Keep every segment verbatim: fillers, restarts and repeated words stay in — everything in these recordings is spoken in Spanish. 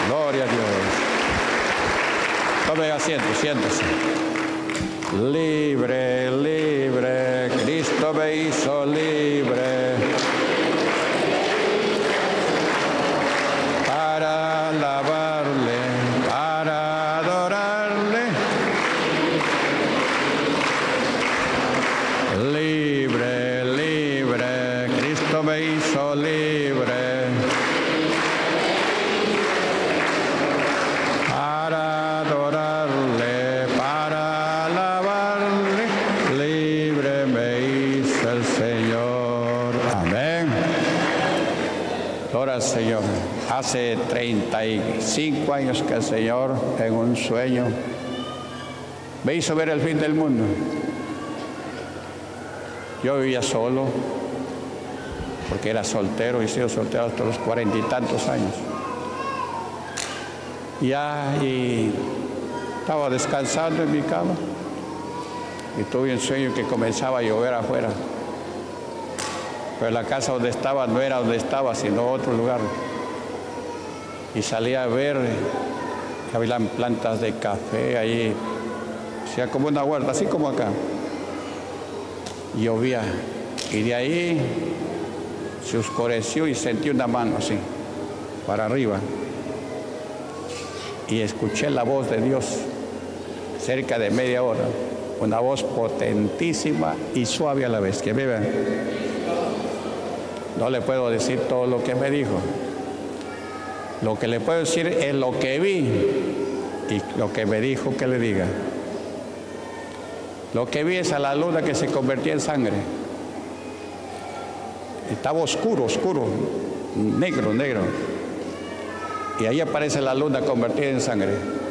Gloria a Dios. Tome asiento, siéntese. Libre, libre, Cristo me hizo libre para alabarle, para adorarle. Libre, libre, Cristo me hizo libre para adorarle, para alabarle. Libre me hizo el Señor. Amén. Gloria al Señor. Hace treinta y cinco años que el Señor, en un sueño, me hizo ver el fin del mundo. Yo vivía solo, porque era soltero y he sido soltero hasta los cuarenta y tantos años. Ya, y estaba descansando en mi cama y tuve un sueño que comenzaba a llover afuera. Pero la casa donde estaba no era donde estaba, sino otro lugar. Y salí a ver, había plantas de café ahí, o sea, como una huerta, así como acá. Llovía, y de ahí se oscureció y sentí una mano así, para arriba. Y escuché la voz de Dios, cerca de media hora, una voz potentísima y suave a la vez. Que vive. No le puedo decir todo lo que me dijo. Lo que le puedo decir es lo que vi y lo que me dijo que le diga. Lo que vi es a la luna que se convertía en sangre. Estaba oscuro, oscuro, negro, negro. Y ahí aparece la luna convertida en sangre.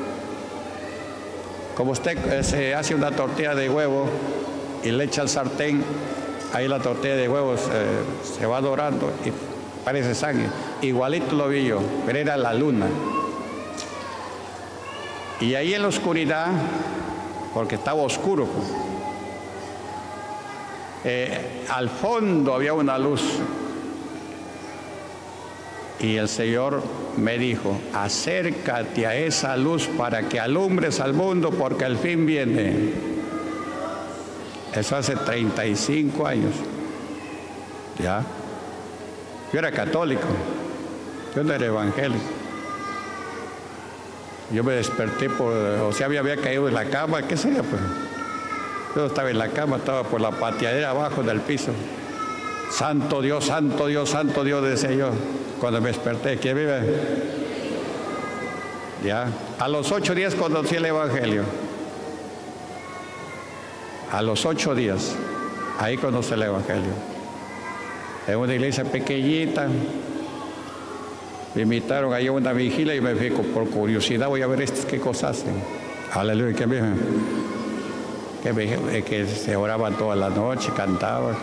Como usted eh, se hace una tortilla de huevo y le echa al sartén, ahí la tortilla de huevos eh, se va dorando y parece sangre. Igualito lo vi yo, pero era la luna. Y ahí en la oscuridad, porque estaba oscuro, pues, eh, al fondo había una luz. Y el Señor me dijo: acércate a esa luz para que alumbres al mundo, porque el fin viene. Eso hace treinta y cinco años. ¿Ya? Yo era católico, yo no era evangélico. Yo me desperté por, o sea, me había caído en la cama, ¿qué sería? Pues yo no estaba en la cama, estaba por la pateadera abajo del piso. Santo Dios, santo Dios, santo Dios, decía yo, cuando me desperté. ¿Quién vive? Ya, a los ocho días conocí el evangelio. A los ocho días, ahí conocí el evangelio. En una iglesia pequeñita, me invitaron ahí a una vigilia y me fui por curiosidad, voy a ver estos qué cosas hacen. Aleluya, que me que, que se oraban toda la noche, cantaban.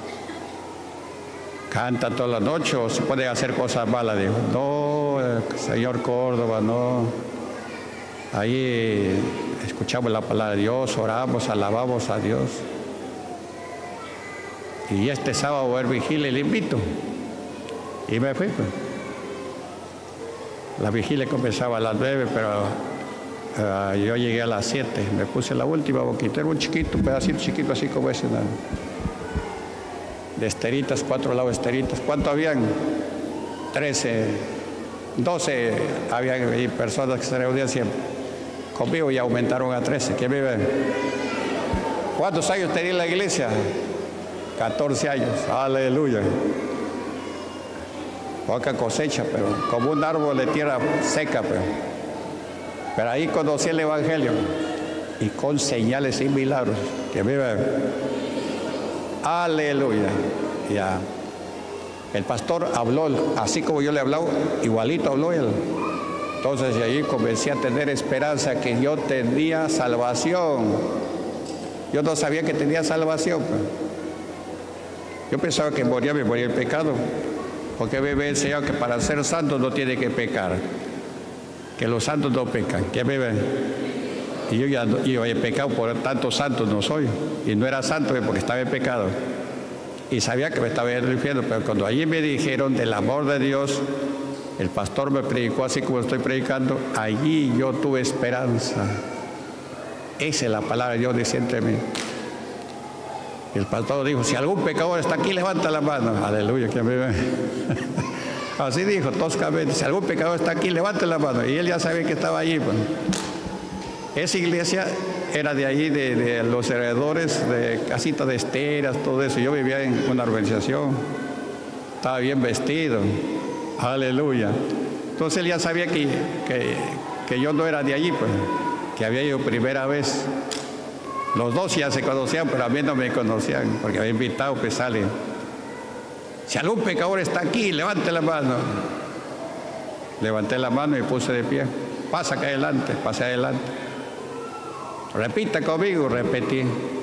Cantan toda la noche o se pueden hacer cosas malas. Dijo, no, señor Córdoba, no. Ahí escuchamos la palabra de Dios, oramos, alabamos a Dios. Y este sábado voy a ver vigilia y le invito. Y me fui, pues. La vigilia comenzaba a las nueve, pero uh, yo llegué a las siete. Me puse la última boquita, era un chiquito, un pedacito chiquito, así como ese. ¿No? De esteritas, cuatro lados esteritas. ¿Cuánto habían? Trece, doce habían personas que se reunían siempre. Conmigo ya aumentaron a trece. ¿Quién vive? ¿Cuántos años tenía la iglesia? catorce años. Aleluya. Poca cosecha, pero como un árbol de tierra seca. Pero, pero ahí conocí el evangelio y con señales y milagros. ¿Quién vive? Aleluya. Ya. El pastor habló, así como yo le he hablado, igualito habló él. Entonces de allí comencé a tener esperanza que yo tenía salvación. Yo no sabía que tenía salvación. Yo pensaba que moría, me moría el pecado. Porque bebe el Señor que para ser santo no tiene que pecar. Que los santos no pecan. ¿Qué bebe? Y yo ya yo he pecado, por tanto santo no soy. Y no era santo porque estaba en pecado. Y sabía que me estaba en el infierno, pero cuando allí me dijeron del amor de Dios, el pastor me predicó así como estoy predicando, allí yo tuve esperanza. Esa es la palabra de Dios, dice entre mí. Y el pastor dijo, si algún pecador está aquí, levanta la mano. Aleluya, que me ve. Así dijo, toscamente, si algún pecador está aquí, levante la mano. Y él ya sabía que estaba allí. Pues. Esa iglesia era de allí, de, de los alrededores, de Casita de Esteras, todo eso. Yo vivía en una urbanización, estaba bien vestido. Aleluya. Entonces él ya sabía que, que, que yo no era de allí, pues, que había ido primera vez. Los dos ya se conocían, pero a mí no me conocían, porque había invitado, pues sale. Si algún pecador está aquí, levante la mano. Levanté la mano y puse de pie. Pasa acá adelante, pase adelante. Repita conmigo, repetí.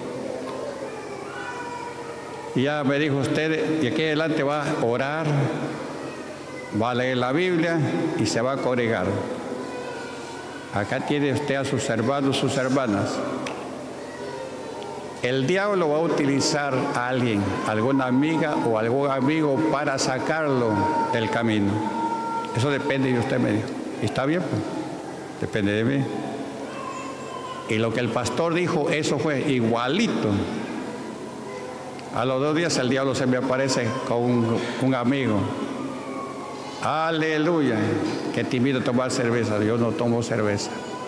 Y ya me dijo usted, y aquí adelante va a orar, va a leer la Biblia y se va a congregar. Acá tiene usted a sus hermanos, sus hermanas. El diablo va a utilizar a alguien, alguna amiga o algún amigo para sacarlo del camino. Eso depende de usted, me dijo. ¿Y está bien? Pues? Depende de mí. Y lo que el pastor dijo, eso fue igualito. A los dos días el diablo se me aparece con un, un amigo. Aleluya. Que te invito a tomar cerveza. Yo no tomo cerveza.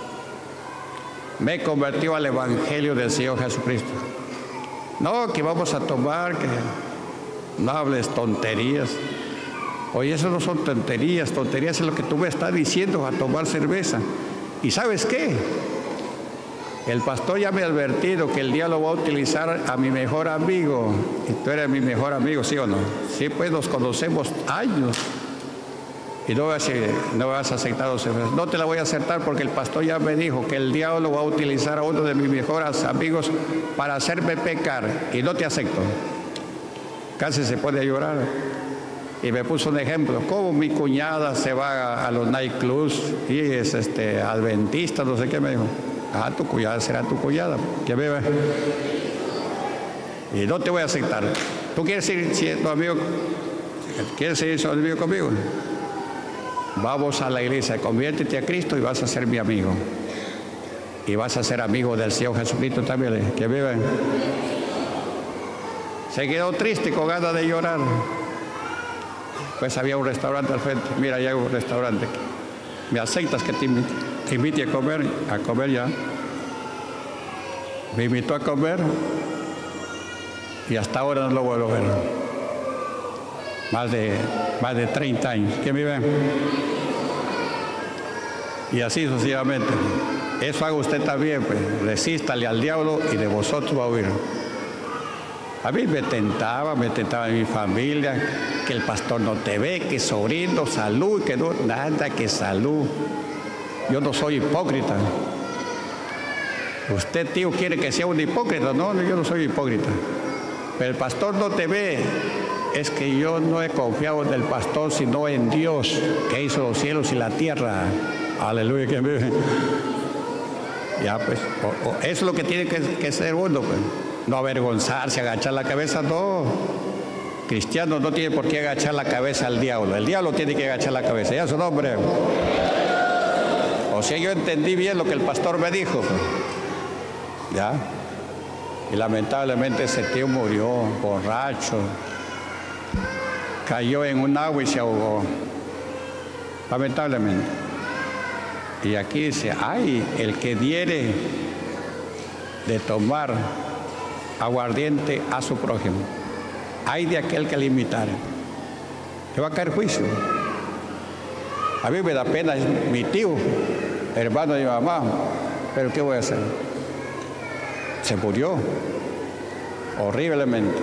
Me convirtió al evangelio del Señor Jesucristo. No, que vamos a tomar, que no hables tonterías. Oye, eso no son tonterías, tonterías es lo que tú me estás diciendo, a tomar cerveza. ¿Y sabes qué? El pastor ya me ha advertido que el diablo va a utilizar a mi mejor amigo. Y tú eres mi mejor amigo, ¿sí o no? Sí, pues nos conocemos años. Y no vas, a, no vas a aceptar los cervezas. No te la voy a aceptar porque el pastor ya me dijo que el diablo va a utilizar a uno de mis mejores amigos para hacerme pecar. Y no te acepto. Casi se pone a llorar. Y me puso un ejemplo. Como mi cuñada se va a, a los nightclubs y es este, adventista, no sé qué me dijo. Ah, tu cuñada será tu cuñada. Que beba. Y no te voy a aceptar. ¿Tú quieres ir siendo amigo? ¿Quieres ir siendo amigo conmigo? Vamos a la iglesia, conviértete a Cristo y vas a ser mi amigo. Y vas a ser amigo del Señor Jesucristo también. Que viven. Se quedó triste con ganas de llorar. Pues había un restaurante al frente. Mira, ya hay un restaurante. ¿Me aceptas que te invite, te invite a comer? A comer ya. Me invitó a comer y hasta ahora no lo vuelvo a ver. Más de, más de treinta años. ¿Quién vive? Y así sucesivamente. Eso haga usted también, pues. Resístale al diablo y de vosotros va a huir. A mí me tentaba, me tentaba mi familia, que el pastor no te ve, que sobrino, salud, que no, nada, que salud. Yo no soy hipócrita. Usted, tío, quiere que sea un hipócrita. No, yo no soy hipócrita. Pero el pastor no te ve. Es que yo no he confiado en el pastor, sino en Dios, que hizo los cielos y la tierra. Aleluya, que me... Ya, pues, o, o, eso es lo que tiene que, que ser uno, pues. No avergonzarse, agachar la cabeza, no. Cristiano no tiene por qué agachar la cabeza al diablo. El diablo tiene que agachar la cabeza. Ya su nombre. O sea, yo entendí bien lo que el pastor me dijo. Ya. Y lamentablemente ese tío murió, borracho. Cayó en un agua y se ahogó. Lamentablemente. Y aquí dice, ay, el que diere de tomar aguardiente a su prójimo, ay de aquel que le imitare, le va a caer juicio. A mí me da pena, es mi tío, hermano de mi mamá, pero ¿qué voy a hacer? Se murió horriblemente,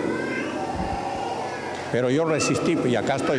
pero yo resistí y acá estoy.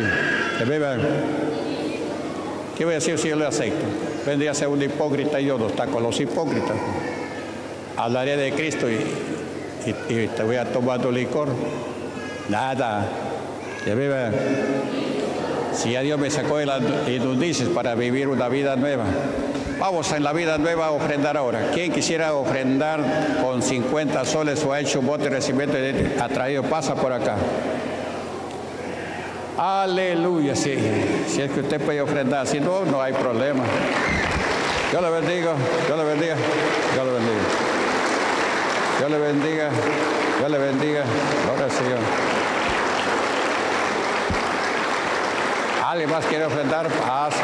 ¿Qué voy a decir si yo le acepto? Vendría a ser un hipócrita y yo no está con los hipócritas. Hablaré de Cristo y Y, y te voy a tomar tu licor. Nada. Que viva. Si ya Dios me sacó de las inundicias para vivir una vida nueva. Vamos en la vida nueva a ofrendar ahora. ¿Quién quisiera ofrendar con cincuenta soles o ha hecho un bote de recibimiento y ha traído? Pasa por acá. Aleluya, sí. Si es que usted puede ofrendar, si no, no hay problema. Dios le bendiga, Dios le bendiga, Dios le bendiga. Dios le bendiga, Dios le bendiga. Gloria al Señor. ¿Alguien más quiere ofrendar? Pasa.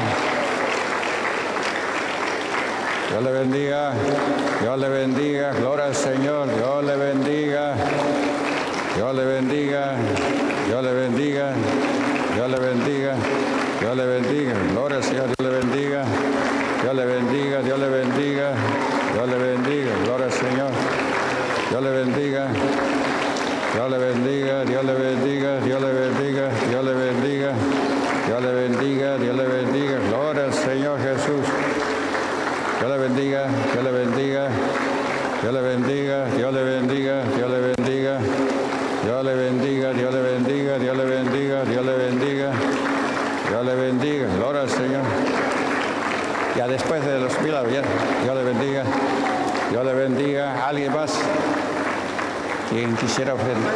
Dios le bendiga, Dios le bendiga. Gloria al Señor, Dios le bendiga. Dios le bendiga, Dios le bendiga. Dios le bendiga, Dios le bendiga. Gloria al Señor, Dios le bendiga. Dios le bendiga, Dios le bendiga. Dios le bendiga, gloria al Señor. Dios le bendiga. Dios le bendiga, Dios le bendiga, Dios le bendiga, Dios le bendiga. Dios le bendiga, Dios le bendiga. Gloria al Señor Jesús. Dios le bendiga, Dios le bendiga. Dios le bendiga, Dios le bendiga, Dios le bendiga. Dios le bendiga, Dios le bendiga, Dios le bendiga, Dios le bendiga. Dios le bendiga, gloria al Señor. Ya después de los milagros, Dios le bendiga, Dios le bendiga. ¿Alguien más? ¿Quién quisiera ofrendar?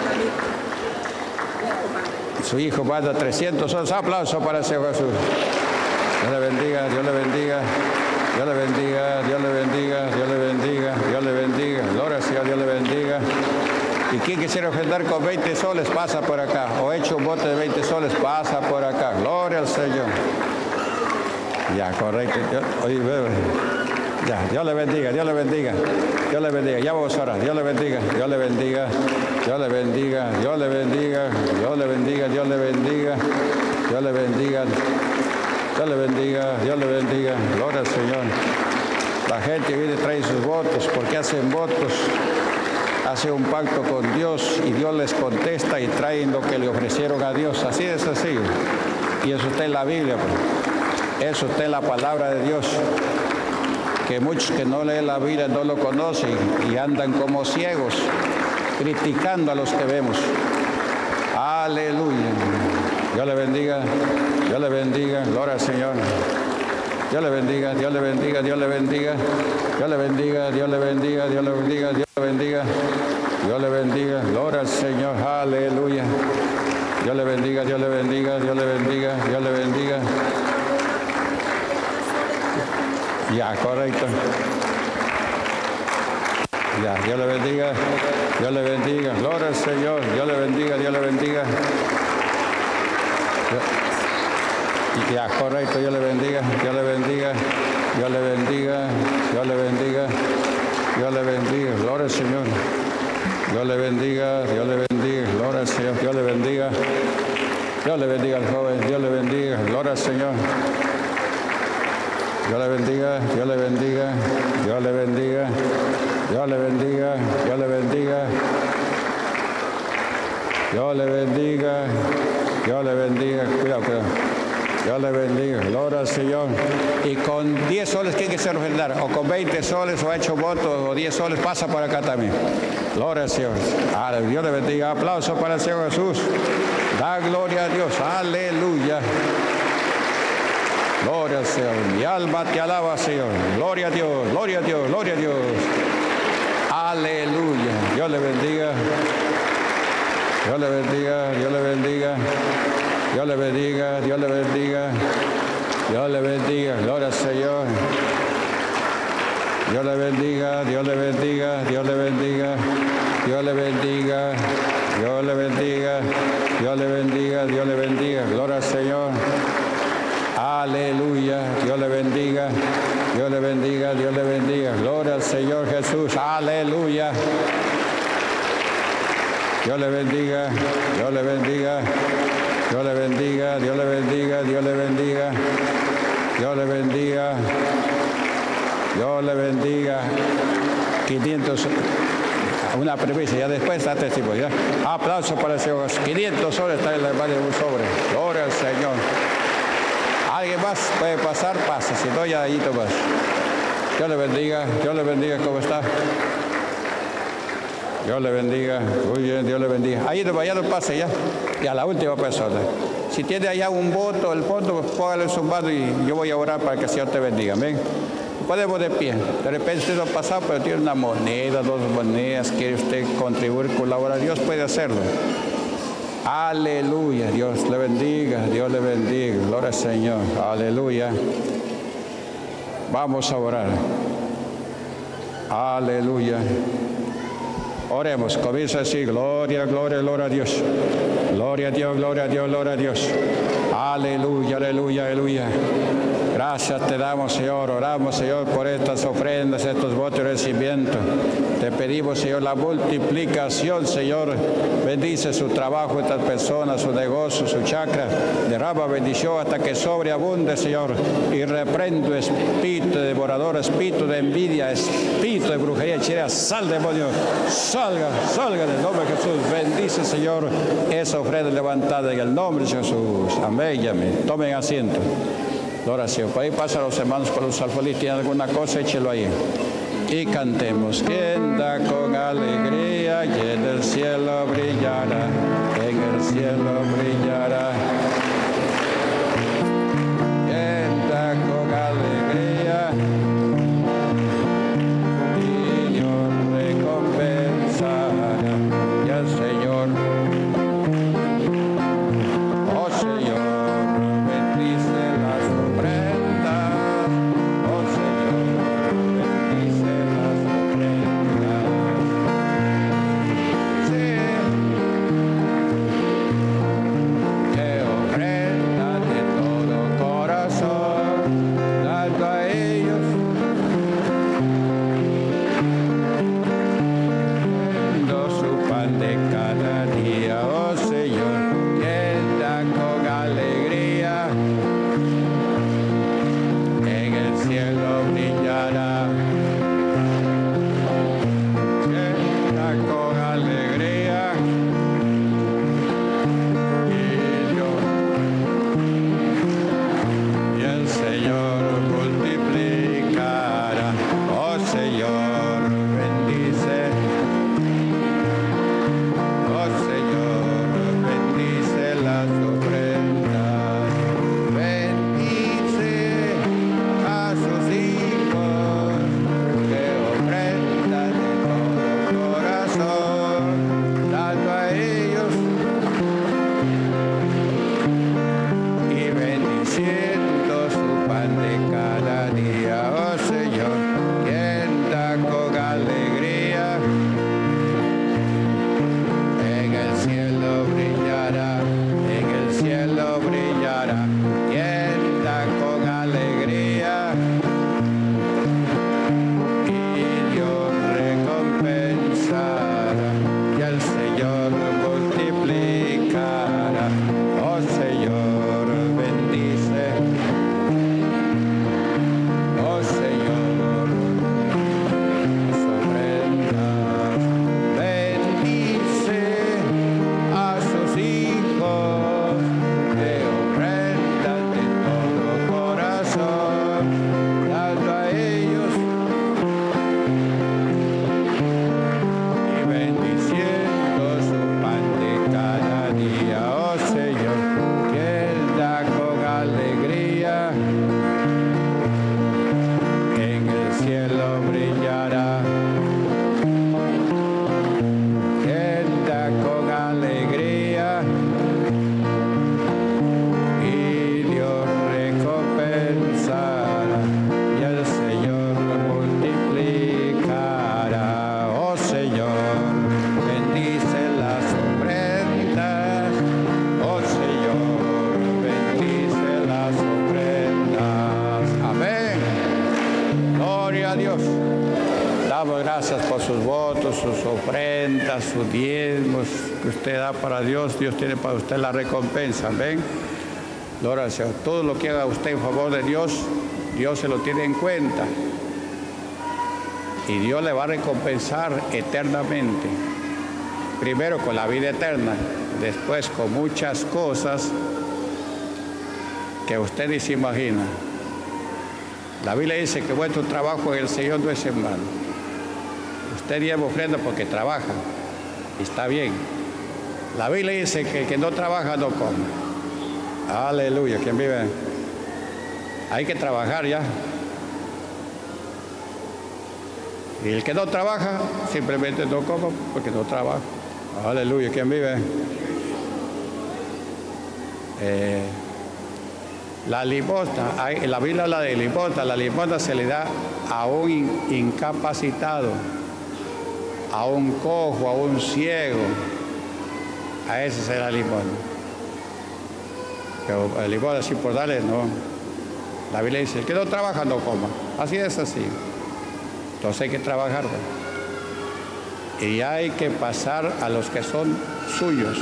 Su hijo manda trescientos soles. Aplauso para el Señor Jesús. Dios le bendiga, Dios le bendiga. Dios le bendiga, Dios le bendiga, Dios le bendiga, Dios le bendiga. Gloria al Señor, Dios le bendiga. Y quien quisiera ofrendar con veinte soles, pasa por acá. O hecho un bote de veinte soles, pasa por acá. Gloria al Señor. Ya, correcto. Oye, bebé. Ya, Dios le bendiga, Dios le bendiga. Dios le bendiga. Ya vamos a orar. Dios le bendiga, Dios le bendiga. Dios le bendiga, Dios le bendiga. Dios le bendiga, Dios le bendiga. Dios le bendiga. Dios le bendiga, Dios le bendiga. Gloria al Señor. La gente viene y trae sus votos porque hacen votos. Hace un pacto con Dios y Dios les contesta y traen lo que le ofrecieron a Dios. Así es así. Y eso está en la Biblia. Pues. Eso está en la palabra de Dios. Que muchos que no leen la Biblia no lo conocen y andan como ciegos, criticando a los que vemos. Aleluya. Dios le bendiga, Dios le bendiga. Gloria al Señor. Dios le bendiga, Dios le bendiga, Dios le bendiga. Dios le bendiga, Dios le bendiga, Dios le bendiga, Dios le bendiga. Dios le bendiga, gloria al Señor, aleluya. Dios le bendiga, Dios le bendiga, Dios le bendiga, Dios le bendiga. Ya, correcto. Ya, Dios le bendiga, Dios le bendiga, gloria al Señor, Dios le bendiga, Dios le bendiga. Ya, correcto, Dios le bendiga, Dios le bendiga, Dios le bendiga, Dios le bendiga, Dios le bendiga, gloria al Señor. Dios le bendiga, Dios le bendiga, gloria al Señor, Dios le bendiga. Dios le bendiga al joven, Dios le bendiga, gloria al Señor. Dios le bendiga, Dios le bendiga, Dios le bendiga, Dios le bendiga, Dios le bendiga. Dios le bendiga, Dios le bendiga, cuidado, cuidado. Dios le bendiga, gloria al Señor. Y con diez soles, ¿quién quiere ofrendar? O con veinte soles, o hecho votos, o diez soles, pasa por acá también. Gloria al Señor. Aleluya. Dios le bendiga. Aplauso para el Señor Jesús. Da gloria a Dios. Aleluya. Gloria al Señor. Mi alma te alaba, Señor. Gloria a Dios, gloria a Dios, gloria a Dios. Aleluya. Dios le bendiga. Dios le bendiga, Dios le bendiga. Dios le bendiga, Dios le bendiga. Dios le bendiga, gloria al Señor. Dios le bendiga, Dios le bendiga, Dios le bendiga. Dios le bendiga, Dios le bendiga, Dios le bendiga, Dios le bendiga, gloria al Señor. Aleluya, Dios le bendiga, Dios le bendiga, Dios le bendiga, gloria al Señor Jesús, aleluya. Dios le bendiga, Dios le bendiga, Dios le bendiga, Dios le bendiga, Dios le bendiga, Dios le bendiga, Dios le bendiga. quinientos, una premisa, ya después está testimonio. Aplauso para el Señor. quinientos soles está en la mano de un sobre. Gloria al Señor. ¿Alguien más puede pasar? Pasa, si no, ya ahí tomas. Dios le bendiga, Dios le bendiga, ¿cómo está? Dios le bendiga, muy bien, Dios le bendiga. Ahí no vaya, no pase ya. Y a la última persona. Si tiene allá un voto, el fondo, póngale en su mano y yo voy a orar para que el Señor te bendiga. Amén. Podemos de pie. De repente usted no ha pasado, pero tiene una moneda, dos monedas, quiere usted contribuir, colaborar. Dios puede hacerlo. Aleluya. Dios le bendiga, Dios le bendiga. Gloria al Señor. Aleluya. Vamos a orar. Aleluya. Oremos. Comienza así. Gloria, gloria, gloria a Dios. Gloria a Dios, gloria a Dios, gloria a Dios. Aleluya, aleluya, aleluya. Gracias te damos, Señor. Oramos, Señor, por estas ofrendas, estos votos de recibimiento. Te pedimos, Señor, la multiplicación, Señor. Bendice su trabajo, estas personas, su negocio, su chakra. Derrama bendición hasta que sobreabunde, Señor. Y reprendo espíritu de devorador, espíritu de envidia, espíritu de brujería, hechicera. Sal, demonio. Salga, salga en el nombre de Jesús. Bendice, Señor, esa ofrenda levantada en el nombre de Jesús. Amén y amén. Tomen asiento. La oración. Por ahí pasan los hermanos por los alfolís. ¿Tienen alguna cosa? Échelo ahí. Y cantemos. Quien da con alegría y en el cielo brillará. En el cielo brillará. Quien da con alegría y Dios recompensará. Y el Señor, oh Señor, sus ofrendas, sus diezmos que usted da para Dios, Dios tiene para usted la recompensa. ¿Ven? Gloria al Señor. Todo lo que haga usted en favor de Dios, Dios se lo tiene en cuenta. Y Dios le va a recompensar eternamente. Primero con la vida eterna, después con muchas cosas que usted ni se imagina. La Biblia dice que vuestro trabajo en el Señor no es en vano. Usted lleva ofrenda porque trabaja, y está bien. La Biblia dice que el que no trabaja no come. Aleluya, ¿quién vive? Hay que trabajar ya. Y el que no trabaja, simplemente no come porque no trabaja. Aleluya, ¿quién vive? Eh, la limosna, hay, la Biblia habla de limosna, la limosna se le da a un incapacitado, a un cojo, a un ciego, a ese se da limosna. Pero la limosna así por darle, no. La Biblia dice, el que no trabaja no coma. Así es así. Entonces hay que trabajar, ¿no? Y hay que pasar a los que son suyos.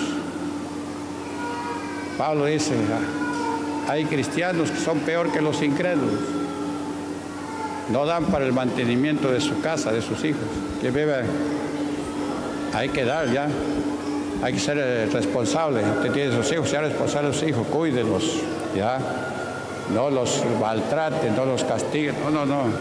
Pablo dice, hay cristianos que son peor que los incrédulos. No dan para el mantenimiento de su casa, de sus hijos. Que vive, hay que dar ya. Hay que ser eh, responsable. Usted tiene sus hijos, sea responsable de sus hijos, cuídelos, ya. No los maltraten, no los castiguen. No, no, no.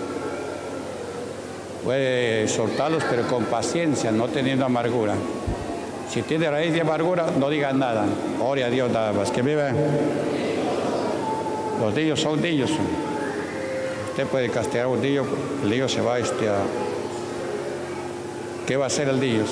Puede soltarlos, pero con paciencia, no teniendo amargura. Si tiene raíz de amargura, no digan nada. Ore a Dios nada más. Que vive. Los niños son niños. Usted puede castigar a un niño, el niño se va este, a... ¿Qué va a hacer el niño?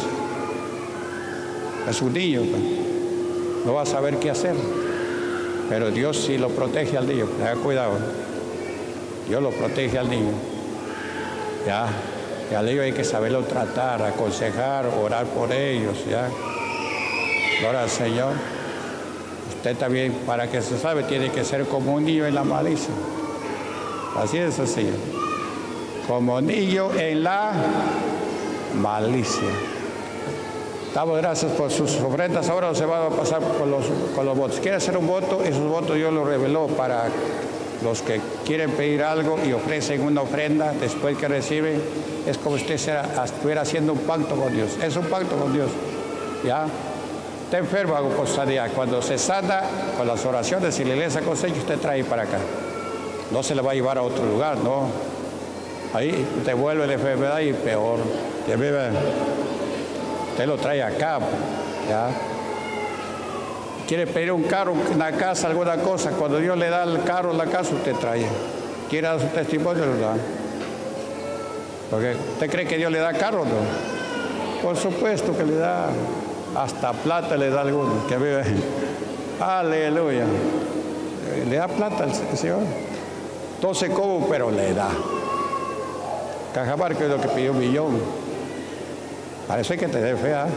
Es un niño, no va a saber qué hacer. Pero Dios sí lo protege al niño. Tenga cuidado. Dios lo protege al niño. Ya. Y al niño hay que saberlo tratar, aconsejar, orar por ellos, ya. Gloria al Señor. Usted también, para que se sabe, tiene que ser como un niño en la malicia. Así es así. Como niño en la malicia. Damos gracias por sus ofrendas. Ahora se va a pasar con los, con los votos. ¿Quiere hacer un voto? Esos votos Dios los reveló para los que quieren pedir algo y ofrecen una ofrenda después que reciben. Es como si usted estuviera haciendo un pacto con Dios. Es un pacto con Dios. ¿Ya? Está enfermo, hago por sanidad. Cuando se sana con las oraciones y la iglesia aconseja, usted trae para acá. No se le va a llevar a otro lugar, no. Ahí te vuelve la enfermedad y peor. ¿Ya vive? Usted lo trae acá, ¿ya? Quiere pedir un carro, una casa, alguna cosa. Cuando Dios le da el carro, la casa, usted trae. Quiere dar su testimonio, lo da. Porque ¿usted cree que Dios le da carro, no? Por supuesto que le da. Hasta plata le da a algunos que vive. Aleluya. Le da plata al Señor. Entonces, ¿cómo? Pero le da. Cajamarca es lo que pidió un millón. Para eso hay que tener fe. ¿eh?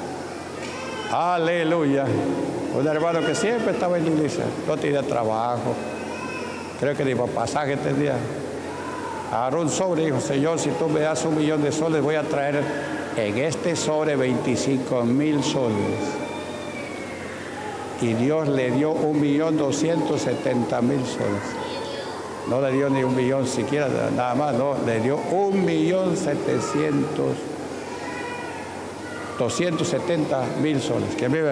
Aleluya. Un hermano que siempre estaba en la iglesia. No tenía trabajo. Creo que ni para pasaje tenía. Agarró un sobre y dijo, Señor, si tú me das un millón de soles, voy a traer en este sobre veinticinco mil soles. Y Dios le dio un millón doscientos setenta mil soles. No le dio ni un millón siquiera, nada más, no, le dio un millón setecientos, doscientos setenta mil soles. ¿Quién vive?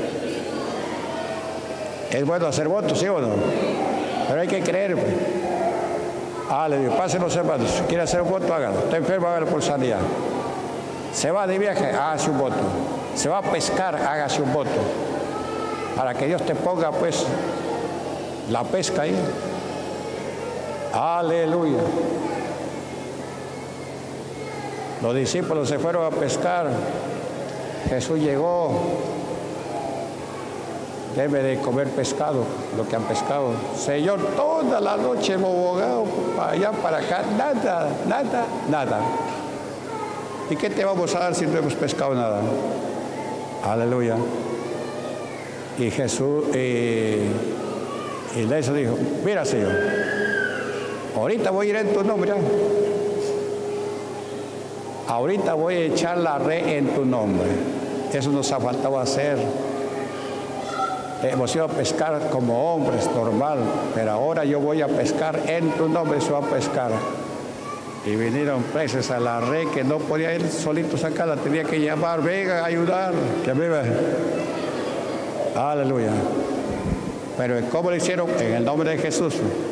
Es bueno hacer votos, ¿sí o no? Pero hay que creer, pues. Aleluya, pasen los hermanos. Si quiere hacer un voto, hágalo. Está enfermo, hágalo por sanidad. Se va de viaje, hágase un voto. Se va a pescar, hágase un voto. Para que Dios te ponga, pues, la pesca ahí. Aleluya. Los discípulos se fueron a pescar. Jesús llegó. Debe de comer pescado, lo que han pescado. Señor, toda la noche hemos bogado para allá, para acá. Nada, nada, nada. ¿Y qué te vamos a dar si no hemos pescado nada? Aleluya. Y Jesús, eh, y de eso dijo, mira, Señor, ahorita voy a ir en tu nombre. Ahorita voy a echar la red en tu nombre. Eso nos ha faltado hacer. Hemos ido a pescar como hombres, normal, pero ahora yo voy a pescar en tu nombre, se va a pescar. Y vinieron peces a la red que no podía ir solito sacarla, tenía que llamar, venga a ayudar, que vive. Aleluya. Pero ¿cómo lo hicieron? En el nombre de Jesús.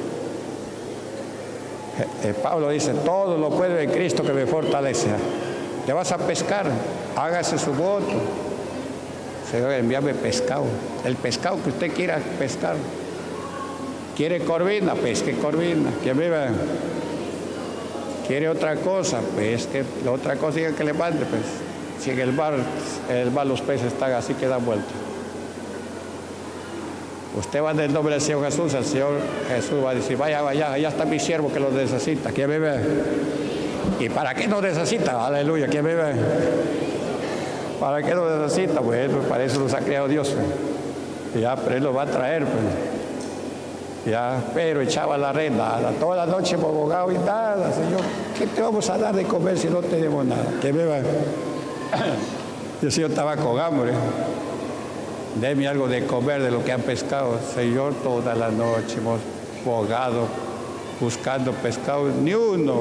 Pablo dice, todo lo puedo en Cristo que me fortalece. ¿Le vas a pescar? Hágase su voto. Señor, envíame pescado. El pescado que usted quiera pescar. ¿Quiere corvina? Pesque corvina. ¿Quién vive? ¿Quiere otra cosa? Pesque la otra cosa diga que le mande, pues. Si en el mar, en el mar los peces están así que dan vuelta. Usted va en el nombre del Señor Jesús, el Señor Jesús va a decir, vaya, vaya, allá está mi siervo que lo necesita, ¿quién vive? ¿Y para qué no necesita? Aleluya, ¿quién vive? ¿Para qué no necesita? Bueno, para eso nos ha creado Dios. Ya, pero Él lo va a traer, pues. Ya, pero echaba la red, nada, toda la noche hemos abogado y nada, Señor, ¿qué te vamos a dar de comer si no tenemos nada? ¿Quién vive? El Señor estaba con hambre. Deme algo de comer de lo que han pescado. Señor, toda la noche hemos bogado buscando pescado, ni uno.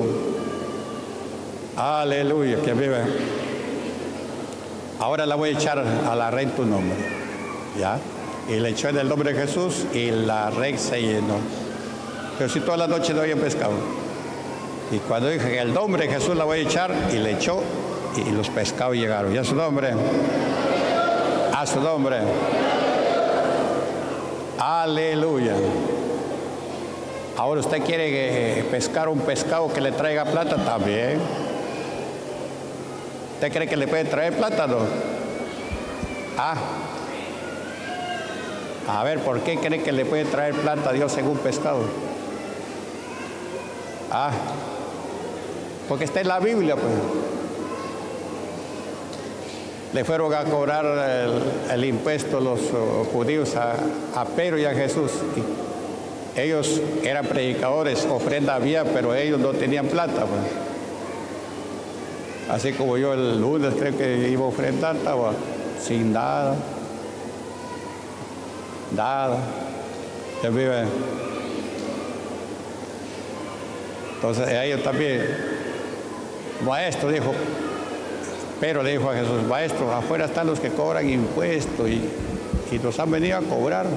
Aleluya, que vive. Ahora la voy a echar a la red en tu nombre. ¿Ya? Y le echó en el nombre de Jesús y la red se llenó. Pero si toda la noche no había pescado. Y cuando dije que el nombre de Jesús la voy a echar, y le echó, y los pescados llegaron. ¿Y a su nombre? A su nombre. Aleluya. Ahora usted quiere pescar un pescado que le traiga plata, también. ¿Usted cree que le puede traer plátano? Ah. A ver, ¿por qué cree que le puede traer plata a Dios en un pescado? Ah. Porque está en la Biblia, pues. Le fueron a cobrar el, el impuesto los uh, judíos a, a Pedro y a Jesús. Y ellos eran predicadores, ofrenda había, pero ellos no tenían plata, pues. Así como yo el lunes creo que iba a ofrendar, estaba sin nada. Nada. ¿Ya vive? Entonces ellos también, maestro, dijo, pero le dijo a Jesús, maestro, afuera están los que cobran impuestos y, y nos han venido a cobrar.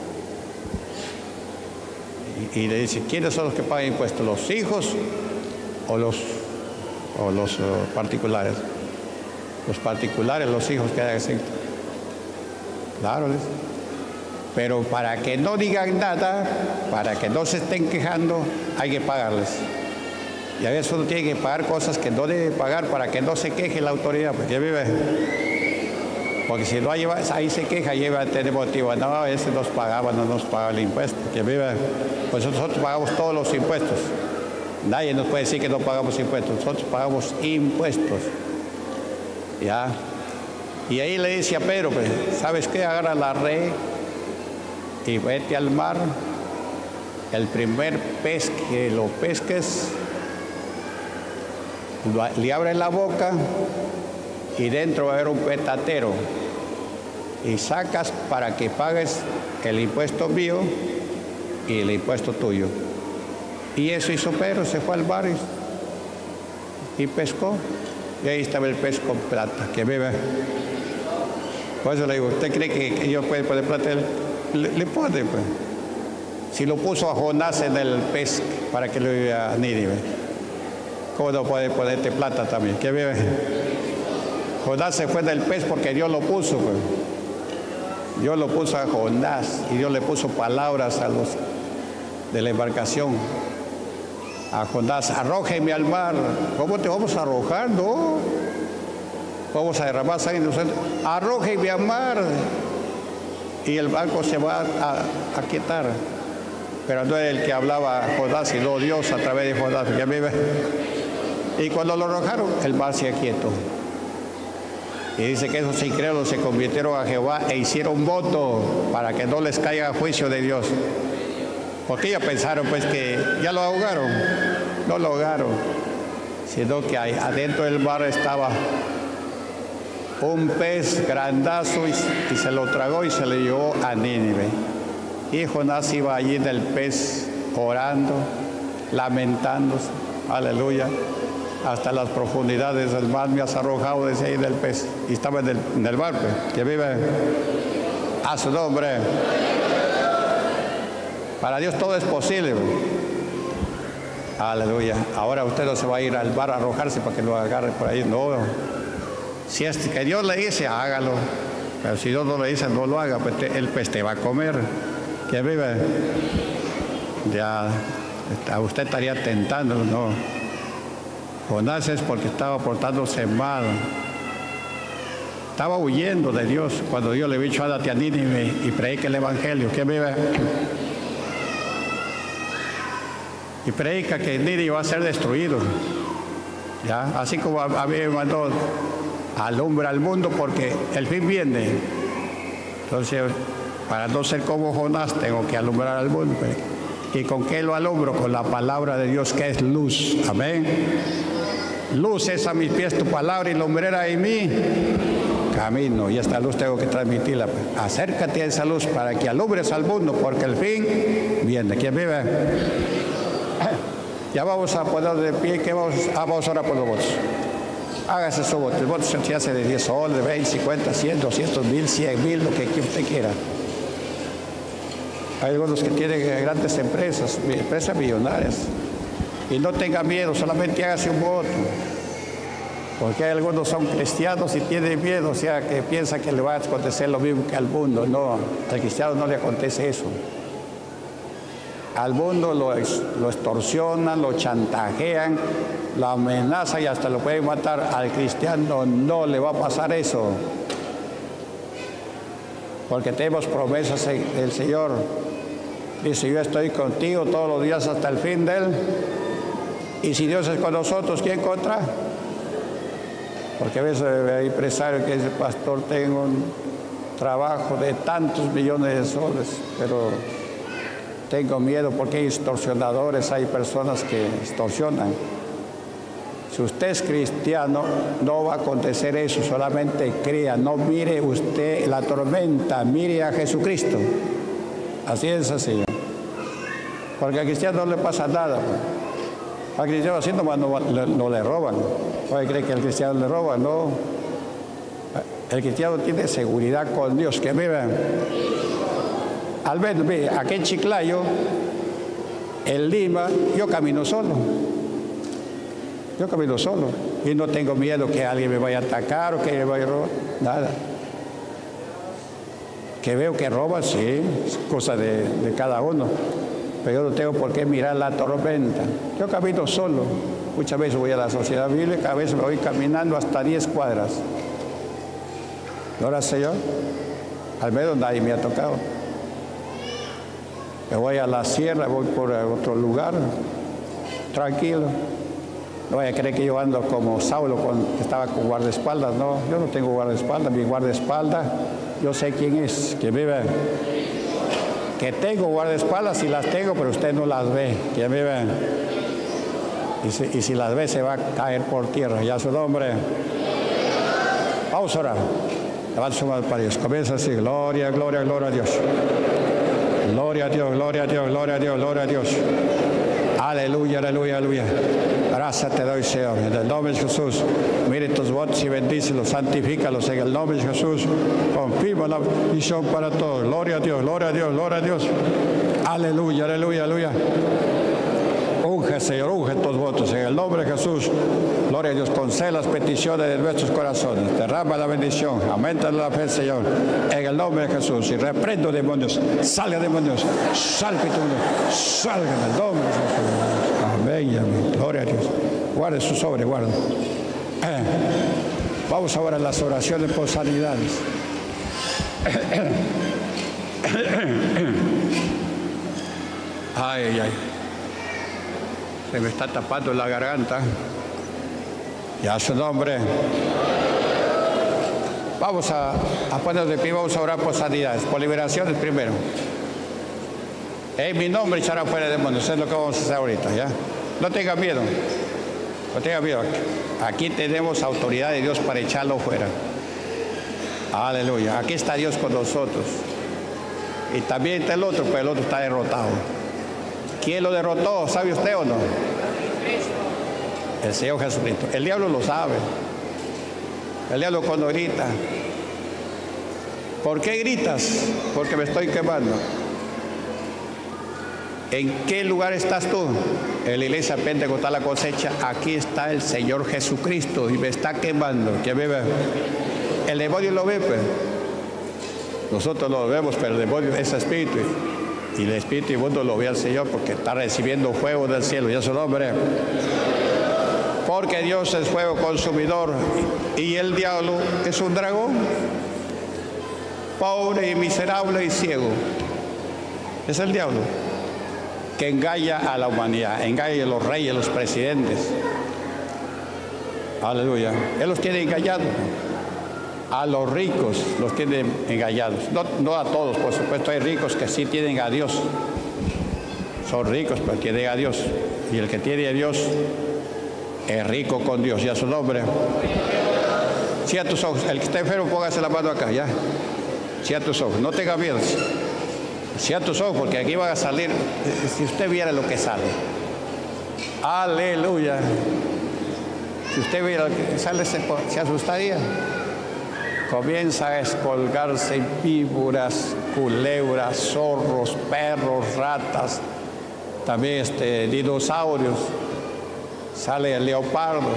Y, y le dice, ¿quiénes son los que pagan impuestos? ¿Los hijos o los, o los uh, particulares? Los particulares, los hijos que hayan exento. Claro, les. Pero para que no digan nada, para que no se estén quejando, hay que pagarles. Y a veces uno tiene que pagar cosas que no debe pagar para que no se queje la autoridad, pues ya vive. Porque si no, ahí se queja y va a tener motivo. No, a veces nos pagaba, no nos pagaba el impuesto, que vive. Pues nosotros pagamos todos los impuestos. Nadie nos puede decir que no pagamos impuestos. Nosotros pagamos impuestos. Ya. Y ahí le dice a Pedro, pues, ¿sabes qué? Agarra la red y vete al mar. El primer pez que lo pesques, le abre la boca y dentro va a haber un petatero y sacas para que pagues el impuesto mío y el impuesto tuyo. Y eso hizo Pedro, se fue al mar y, y pescó, y ahí estaba el pez con plata, que bebe. Por eso le digo, ¿usted cree que ellos pueden poner plata? Le, le pone, pues. Si lo puso a Jonás en el pez para que lo iba a Nínive, ¿cómo no puede ponerte plata también? ¿Qué vive? Jonás se fue del pez porque Dios lo puso, pues. Dios lo puso a Jonás y Dios le puso palabras a los de la embarcación. A Jonás, arrójeme al mar. ¿Cómo te vamos a arrojar? No. Vamos a derramar sangre inocente. Arrójeme al mar. Y el barco se va a, a quietar. Pero no es el que hablaba Jonás, sino Dios a través de Jonás. ¿Ya vive? Y cuando lo arrojaron, el mar se aquietó. Y dice que esos incrédulos se convirtieron a Jehová e hicieron voto para que no les caiga juicio de Dios. Porque ellos pensaron pues que ya lo ahogaron. No lo ahogaron, sino que ahí, adentro del mar estaba un pez grandazo y, y se lo tragó y se lo llevó a Nínive. Y Jonás iba allí en el pez orando, lamentándose, aleluya, hasta las profundidades del mar me has arrojado desde ahí del pez. Y estaba en el, en el mar, pues, que vive a su nombre. Para Dios todo es posible. Aleluya. Ahora usted no se va a ir al mar a arrojarse para que lo agarre por ahí. No. Si es que Dios le dice, hágalo. Pero si Dios no le dice, no lo haga, pues te, el pez te va a comer. ¿Quién vive? Ya, usted estaría tentándolo, no. Jonás es porque estaba portándose mal. estaba huyendo de Dios cuando Dios le dijo, ándate a Nínive y predica el evangelio. ¿Quién vive? Y predica que Nínive va a ser destruido. ¿Ya? Así como a, a mí me mandó, alumbra al mundo porque el fin viene. Entonces, para no ser como Jonás, tengo que alumbrar al mundo. ¿Y con qué lo alumbro? Con la palabra de Dios, que es luz. Amén. Luz es a mis pies tu palabra y lumbrera en mí camino. Y esta luz tengo que transmitirla. Acércate a esa luz para que alumbres al mundo, porque el fin viene. ¿Quién vive? Ya vamos a poner de pie. ¿Qué vamos? Ah, vamos a orar por los votos. Hágase su voto. El voto se hace de diez soles, de veinte, cincuenta, cien, doscientos, mil, cien mil, lo que usted quiera. Hay algunos que tienen grandes empresas, empresas millonarias. Y no tenga miedo, solamente hágase un voto. Porque hay algunos son cristianos y tienen miedo, o sea, que piensan que le va a acontecer lo mismo que al mundo. No, al cristiano no le acontece eso. Al mundo lo, lo extorsionan, lo chantajean, lo amenazan y hasta lo pueden matar. Al cristiano no le va a pasar eso. Porque tenemos promesas del Señor. Dice, yo estoy contigo todos los días hasta el fin de él. Y si Dios es con nosotros, ¿quién contra? Porque a veces hay empresarios que dicen, pastor, tengo un trabajo de tantos millones de soles, pero tengo miedo porque hay extorsionadores, hay personas que extorsionan. Si usted es cristiano, no va a acontecer eso, solamente crea, no mire usted la tormenta, mire a Jesucristo. Así es así. Porque al cristiano no le pasa nada. Al cristiano así nomás no, no, no le roban. ¿Puede creer que el cristiano le roba? No. El cristiano tiene seguridad con Dios, que vive. Al menos, ve, aquí en Chiclayo, en Lima, yo camino solo. Yo camino solo. Y no tengo miedo que alguien me vaya a atacar o que me vaya a robar. Nada. Que veo que roban, sí, es cosa de, de cada uno. Pero yo no tengo por qué mirar la tormenta. Yo camino solo. Muchas veces voy a la sociedad bíblica, a veces me voy caminando hasta diez cuadras. Ahora Señor, al menos nadie me ha tocado. Me voy a la sierra, voy por otro lugar, tranquilo. No vaya a creer que yo ando como Saulo, cuando estaba con guardaespaldas. No, yo no tengo guardaespaldas. Mi guardaespaldas, yo sé quién es, que vive. Que tengo guardaespaldas, y las tengo, pero usted no las ve. Que vive. Y si, y si las ve, se va a caer por tierra. Ya su nombre. Vamos a orar. Levanta su mano para Dios. Comienza así. Gloria, gloria, gloria a Dios. Gloria a Dios, gloria a Dios, gloria a Dios, gloria a Dios. Aleluya, aleluya, aleluya. Gracias te doy, Señor. En el nombre de Jesús. Mire tus votos y bendícelos, santifícalos en el nombre de Jesús. Confirma la visión para todos. Gloria a Dios, gloria a Dios, gloria a Dios. Aleluya, aleluya, aleluya. Unge, Señor, unge tus votos en el nombre de Jesús. Gloria a Dios. Concede las peticiones de nuestros corazones. Derrama la bendición. Aumenta la fe, Señor, en el nombre de Jesús. Y reprendo demonios. Salga demonios. Salga demonios. Salga en el nombre de Jesús. Amén y amén. Gloria a Dios. Guarde su sobre, guarde. Eh. Vamos ahora a las oraciones por sanidades. Ay, ay. Se me está tapando la garganta. Ya su nombre. Vamos a, a poner de pie, vamos a orar por sanidades, por liberaciones primero. En mi nombre echará fuera demonios. Eso es lo que vamos a hacer ahorita, ¿ya? No tenga miedo. No tenga miedo. Aquí tenemos autoridad de Dios para echarlo fuera. Aleluya. Aquí está Dios con nosotros. Y también está el otro, pero el otro está derrotado. ¿Quién lo derrotó? ¿Sabe usted o no? El Señor Jesucristo. El diablo lo sabe. El diablo cuando grita. ¿Por qué gritas? Porque me estoy quemando. ¿En qué lugar estás tú? En la iglesia Pentecostal La Cosecha. Aquí está el Señor Jesucristo y me está quemando. ¿Quién me ve? El demonio lo ve, pues. Nosotros lo vemos, pero el demonio es espíritu. Y el espíritu inmundo lo ve al Señor porque está recibiendo fuego del cielo. Ya su nombre. Porque Dios es fuego consumidor y el diablo es un dragón, pobre y miserable y ciego. Es el diablo que engaña a la humanidad, engaña a los reyes, a los presidentes. Aleluya. Él los tiene engañados. A los ricos los tiene engañados. No, no a todos, por supuesto, hay ricos que sí tienen a Dios. Son ricos, pero tienen a Dios. Y el que tiene a Dios es rico con Dios. Y a su nombre. Cierra tus ojos. El que está enfermo, póngase la mano acá, ya. Cierra tus ojos. No tenga miedo. Cierra tus ojos, porque aquí van a salir. Si usted viera lo que sale. Aleluya. Si usted viera lo que sale, se, se asustaría. Comienza a escolgarse víboras, culebras, zorros, perros, ratas, también este, dinosaurios, salen leopardos.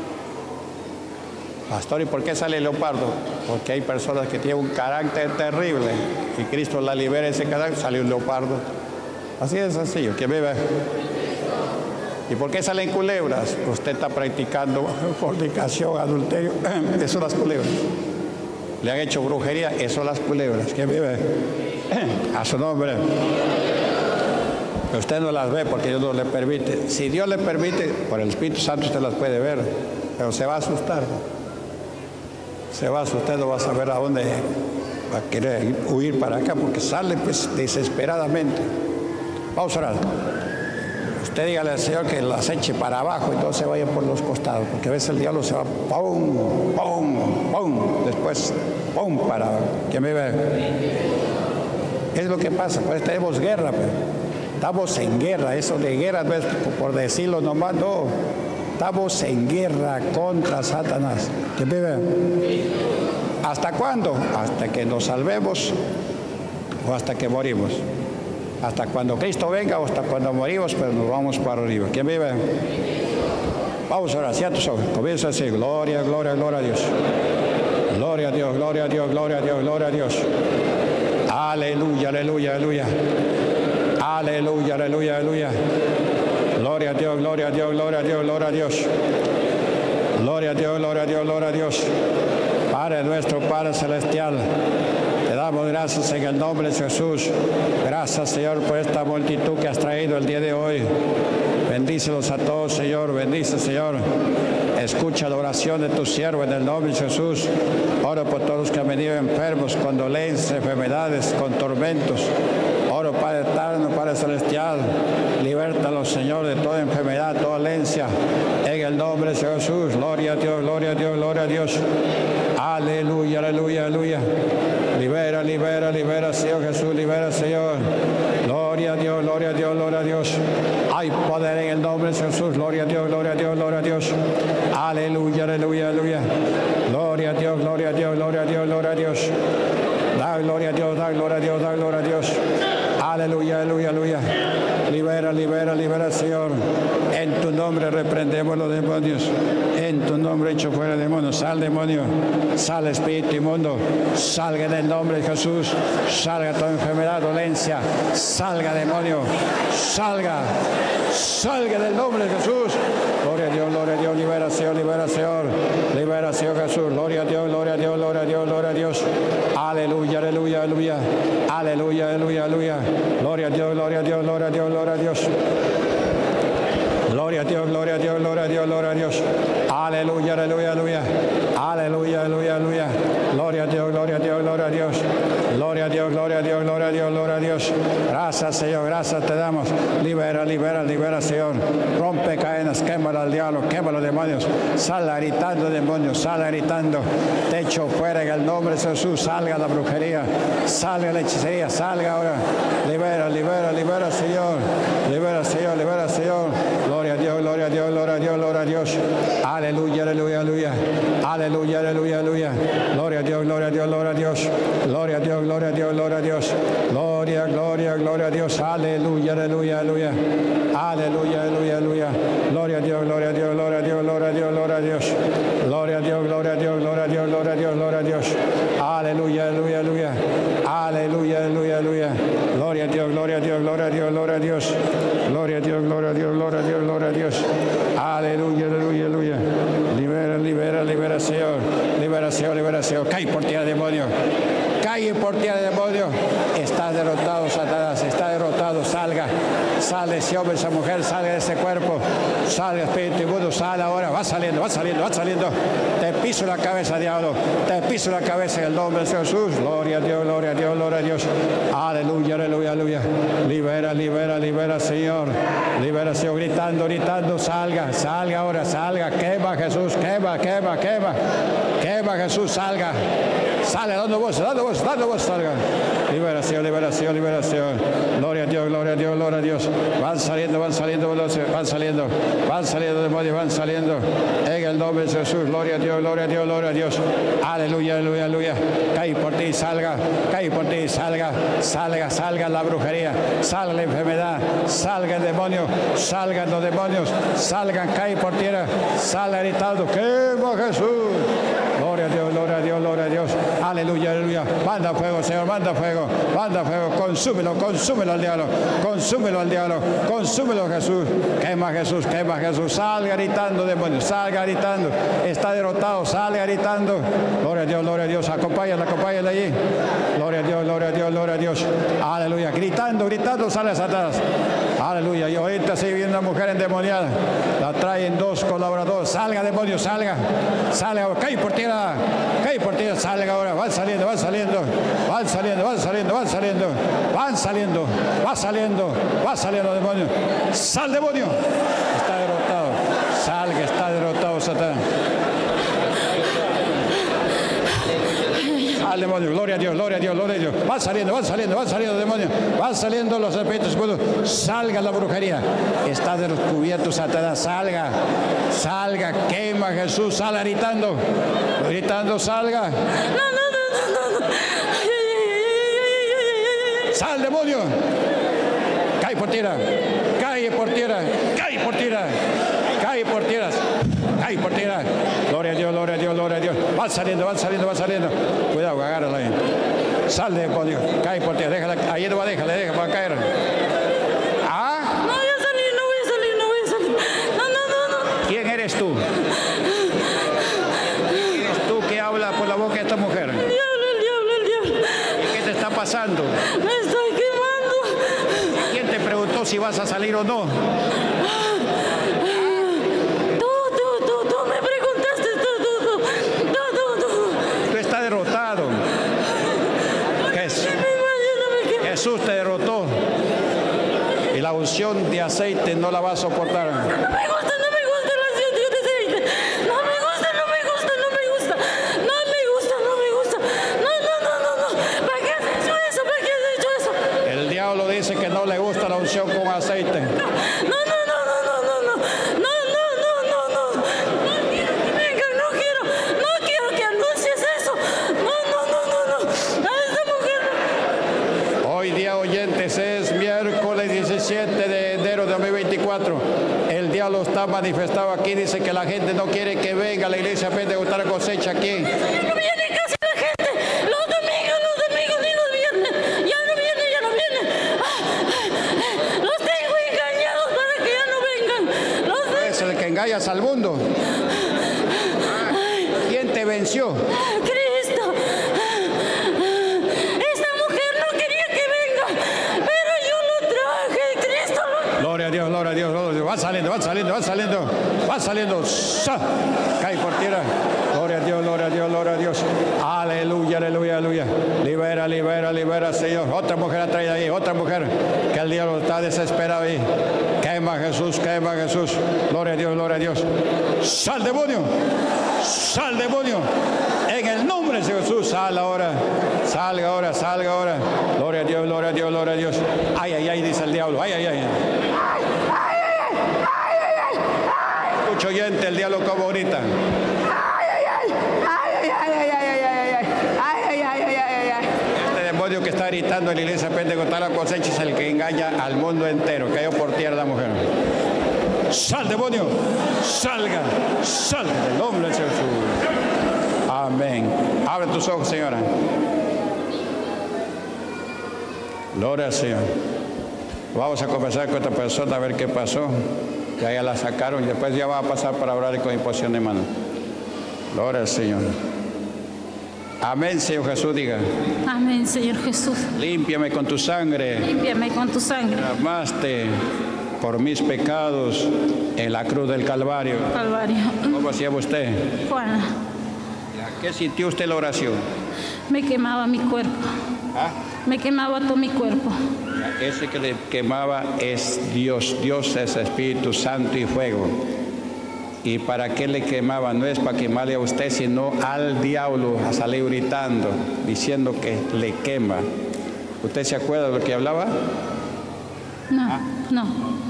Pastor, ¿y por qué sale el leopardo? Porque hay personas que tienen un carácter terrible y Cristo la libera ese carácter, sale un leopardo. Así de sencillo, que vive. ¿Y por qué salen culebras? Usted está practicando fornicación, adulterio, eso son las culebras. Le han hecho brujería, eso son las culebras. ¿Quién vive? A su nombre. Usted no las ve porque Dios no le permite. Si Dios le permite, por el Espíritu Santo usted las puede ver, pero se va a asustar. Se va a asustar, no va a saber a dónde va a querer huir para acá, porque sale pues desesperadamente. Vamos a orar. Usted dígale al Señor que las eche para abajo y todo se vaya por los costados, porque a veces el diablo se va pum, pum, pum, después pum para abajo. ¿Quién me ve? Es lo que pasa, pues tenemos guerra, pero estamos en guerra. Eso de guerra no es por decirlo nomás, no. Estamos en guerra contra Satanás. ¿Quién me ve? ¿Hasta cuándo? Hasta que nos salvemos o hasta que morimos. Hasta cuando Cristo venga o hasta cuando morimos, pero nos vamos para arriba. ¿Quién vive? Vamos a orar, cierra tus ojos. Comienza a decir, gloria, gloria, gloria a Dios. Gloria a Dios, gloria a Dios, gloria a Dios, gloria a Dios. Aleluya, aleluya, aleluya. Aleluya, aleluya, aleluya. Gloria a Dios, gloria a Dios, gloria a Dios, gloria a Dios. Gloria a Dios, gloria a Dios, gloria a Dios. Padre nuestro, Padre celestial. Te damos gracias en el nombre de Jesús. Gracias, Señor, por esta multitud que has traído el día de hoy. Bendícelos a todos, Señor. Bendice, Señor. Escucha la oración de tu siervo en el nombre de Jesús. Oro por todos los que han venido enfermos, con dolencias, enfermedades, con tormentos. Oro, Padre eterno, Padre celestial. Libértalos, Señor, de toda enfermedad, toda dolencia. En el nombre de Jesús. Gloria a Dios, gloria a Dios, gloria a Dios. Aleluya, aleluya, aleluya. Libera, libera, libera, Señor Jesús, libera, Señor. Gloria a Dios, gloria a Dios, gloria a Dios. Hay poder en el nombre de Jesús. Gloria a Dios, gloria a Dios, gloria a Dios. Aleluya, aleluya, aleluya. Gloria a Dios, gloria a Dios, gloria a Dios, gloria a Dios. Da gloria a Dios, da gloria a Dios, da gloria a Dios. Aleluya, aleluya, aleluya. Libera, libera, libera, Señor. En tu nombre reprendemos los demonios. En tu nombre echo fuera demonios. Sal, demonio. Sal, espíritu inmundo. Salga en el nombre de Jesús. Salga toda enfermedad, dolencia. Salga, demonio. Salga. Salga en el nombre de Jesús. Gloria a Dios, gloria a Dios. Libera, Señor, libera, Señor. Libera, Señor Jesús. Gloria a Dios, gloria a Dios, gloria a Dios, gloria a Dios. Aleluya, aleluya, aleluya. Aleluya, aleluya, aleluya. Gloria a Dios, gloria a Dios, gloria a Dios, gloria a Dios. Gloria a Dios, gloria a Dios, gloria a Dios, gloria a Dios. Aleluya, aleluya, aleluya. Aleluya, aleluya, aleluya. Gloria a Dios, gloria a Dios, gloria a Dios. Gloria a Dios, gloria a Dios, gloria a Dios, gloria a Dios. Gracias, Señor, gracias te damos. Libera, libera, libera, Señor. Rompe cadenas, quémalo al diablo, quémalo demonios. Sala gritando, demonios, sala gritando. Te echo fuera en el nombre de Jesús. Salga la brujería, salga la hechicería, salga ahora. Libera, libera, libera, Señor. Libera, Señor, libera, Señor. Gloria a Dios, gloria a Dios, gloria a Dios, gloria a Dios. Aleluya, aleluya, aleluya. Aleluya, aleluya, aleluya. Gloria a Dios, gloria a Dios, gloria a Dios. Gloria a Dios, gloria a Dios, gloria a Dios. Gloria, gloria, gloria a Dios. Aleluya, aleluya, aleluya. Aleluya, aleluya, aleluya. Gloria a Dios, gloria a Dios, gloria a Dios, gloria a Dios, gloria a Dios. Gloria a Dios, gloria a Dios, gloria a Dios, gloria a Dios, gloria a Dios. Aleluya, aleluya, aleluya. Aleluya, aleluya, aleluya. Gloria a Dios, gloria gloria a Dios, gloria a Dios, gloria a Dios. Gloria a Dios, gloria a Dios, gloria a Dios, gloria a Dios. Aleluya, aleluya, aleluya. Libera, libera, libera, Señor. Liberación, liberación. Cae por tierra, demonio. Cae por tierra, demonio. Está derrotado, Satanás. Está derrotado. Salga. Sale ese hombre, esa mujer. Salga de ese cuerpo. Salga, espíritu inmundo. Sale ahora. Va saliendo, va saliendo, va saliendo. Te piso la cabeza, diablo. Te piso la cabeza en el nombre de Jesús. Gloria a Dios, gloria a Dios, gloria a Dios. Aleluya, aleluya, aleluya. Libera, libera, libera, Señor. Libera, Señor. Gritando, gritando. Salga, salga ahora, salga. Quema, Jesús. Quema, quema, quema. Quema, Jesús. Salga. Sale dando voz, dando voz, dando voz. Salga. Liberación, liberación, liberación. Gloria a Dios, gloria a Dios, gloria a Dios. Van saliendo, van saliendo, van saliendo. Van saliendo, demonios, van saliendo. En el nombre de Jesús. Gloria a Dios, gloria a Dios, gloria a Dios. Aleluya, aleluya, aleluya. Cae por ti, salga. Cae por ti, salga. Salga, salga la brujería. Salga la enfermedad. Salga el demonio. Salgan los demonios. Salgan, cae por tierra. Salga gritando. ¡Quema, Jesús! Gloria a Dios, gloria a Dios, gloria a Dios. Aleluya, aleluya. Manda fuego, Señor, manda fuego. Manda fuego. Consúmelo, consúmelo al diablo. Consúmelo al diablo. Consúmelo, Jesús. Quema, Jesús, quema, Jesús. Salga gritando, demonio. Salga gritando. Está derrotado. Salga gritando. Gloria a Dios, gloria a Dios. Acompáñala, acompáñala allí. Gloria a Dios, gloria a Dios, gloria a Dios. Aleluya. Gritando, gritando, sale Satanás. Aleluya. Y ahorita sigue viendo una mujer endemoniada. La traen dos colaboradores. Salga, demonio, salga. Salga. Cae por tierra. Cae por tierra. Salga ahora. Van saliendo, van saliendo. Van saliendo, van saliendo, van saliendo. Van saliendo. Va saliendo. Va saliendo, demonio. Sal, demonio. Está derrotado. Salga, está derrotado, Satanás. Al demonio, gloria a Dios, gloria a Dios, gloria a Dios. Van saliendo, van saliendo, van saliendo demonios. Van saliendo los espíritus inmundos. Salga la brujería. Está descubierto Satanás. Salga, salga, quema Jesús. Sale gritando, gritando, salga. No, no, no, no, no. Sal demonio. Cae por tierra, cae por tierra, cae por tierra, cae por tierra. Cae por tierra. Gloria a Dios, gloria a Dios, gloria a Dios. Van saliendo, van saliendo, van saliendo. Cuidado, agárrala ahí. Sal de por Dios. Cae por tierra. Déjala. Ahí no va, déjala, déjala, va a caer. ¿Ah? No voy a salir, no voy a salir, no voy a salir. No, no, no, no. ¿Quién eres tú? ¿Quién eres tú que habla por la boca de esta mujer? El diablo, el diablo, el diablo. ¿Y qué te está pasando? Me estoy quemando. ¿Quién te preguntó si vas a salir o no? Derrotado. Jesús, Jesús te derrotó y la unción de aceite no la va a soportar. No me gusta, no me gusta la unción de aceite. No me gusta, no me gusta, no me gusta. No me gusta, no me gusta. No, no, no, no, no. ¿Para qué has hecho eso? ¿Para qué has hecho eso? El diablo dice que no le gusta la unción con aceite. No, no, no, no, no, no, no. No, no, no, no, no. No quiero que vengan, no quiero. No quiero que anuncies eso. No, no, no, no, no. A esta mujer. Hoy día, oyentes, es miércoles diecisiete de enero de dos mil veinticuatro. El diablo está manifestado aquí. Dice que la gente no quiere que venga a la iglesia Pentecostal Cosecha aquí. Ya no viene casi la gente. Los domingos, los domingos y los viernes. Ya no viene, ya no viene. Ah, ah, los tengo engañados para que ya no vengan. Los tengo... Es el que engañas al mundo. ¿Quién te venció? Cristo. Esta mujer no quería que venga, pero yo lo traje. Cristo lo... Gloria a Dios, gloria a Dios, gloria a Dios. Va saliendo, va saliendo, va saliendo, va saliendo. ¡Sa! Cae por tierra. Gloria a Dios, gloria a Dios, gloria a Dios. Aleluya, aleluya, aleluya. Libera, libera, libera, Señor. Otra mujer ha traído ahí, otra mujer. Que el diablo está desesperado ahí. Quema Jesús, quema Jesús. Gloria a Dios, gloria a Dios. Sal demonio. Sal demonio. En el nombre de Jesús, sal ahora. Salga ahora, salga ahora. Gloria a Dios, gloria a Dios, gloria a Dios. Ay, ay, ay, dice el diablo. Ay, ay, ay. Escucho oyente, el diablo como ahorita. Este demonio que está gritando en la iglesia Pentecostal La Cosecha es el que engaña al mundo entero. Cayó por tierra la mujer. Sal, demonio. Salga. Sal. En el nombre de Jesús. Amén. Abre tus ojos, señora. Gloria al Señor. Vamos a conversar con esta persona a ver qué pasó. Ya, ya la sacaron y después ya va a pasar para orar con imposición de manos. Gloria al Señor. Amén, Señor Jesús, diga. Amén, Señor Jesús. Límpiame con tu sangre. Límpiame con tu sangre. Derramaste por mis pecados en la cruz del Calvario. Calvario. ¿Cómo hacía usted? Juana. ¿Qué sintió usted la oración? Me quemaba mi cuerpo. ¿Ah? Me quemaba todo mi cuerpo. Ese que le quemaba es Dios. Dios es Espíritu Santo y fuego. ¿Y para qué le quemaba? No es para quemarle a usted, sino al diablo, a salir gritando, diciendo que le quema. ¿Usted se acuerda de lo que hablaba? No, ¿Ah? no.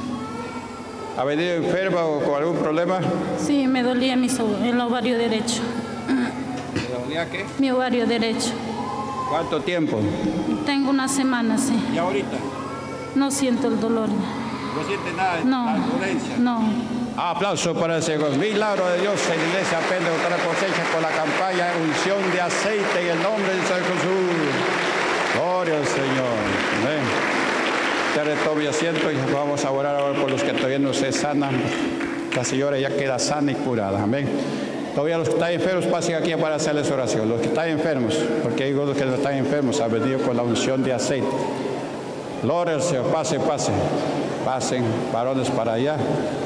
¿Ha venido enferma o con algún problema? Sí, me dolía mi so- el ovario derecho. ¿Le dolía qué? Mi ovario derecho. ¿Cuánto tiempo? Tengo una semana, sí. ¿Y ahorita? No siento el dolor. ¿No siente nada de No, dolencia? no. Aplauso para el Señor. Milagro de Dios en la iglesia Pentecostal la cosecha con la campaña unción de aceite en el nombre de San Jesús. Gloria al Señor. Amén. Ya retome asiento y vamos a orar ahora por los que todavía no se sanan. La señora ya queda sana y curada. Amén. Todavía los que están enfermos pasen aquí para hacerles oración. Los que están enfermos, porque hay otros que no están enfermos, han venido con la unción de aceite. Gloria al Señor. Pasen, pasen. Pasen, varones para allá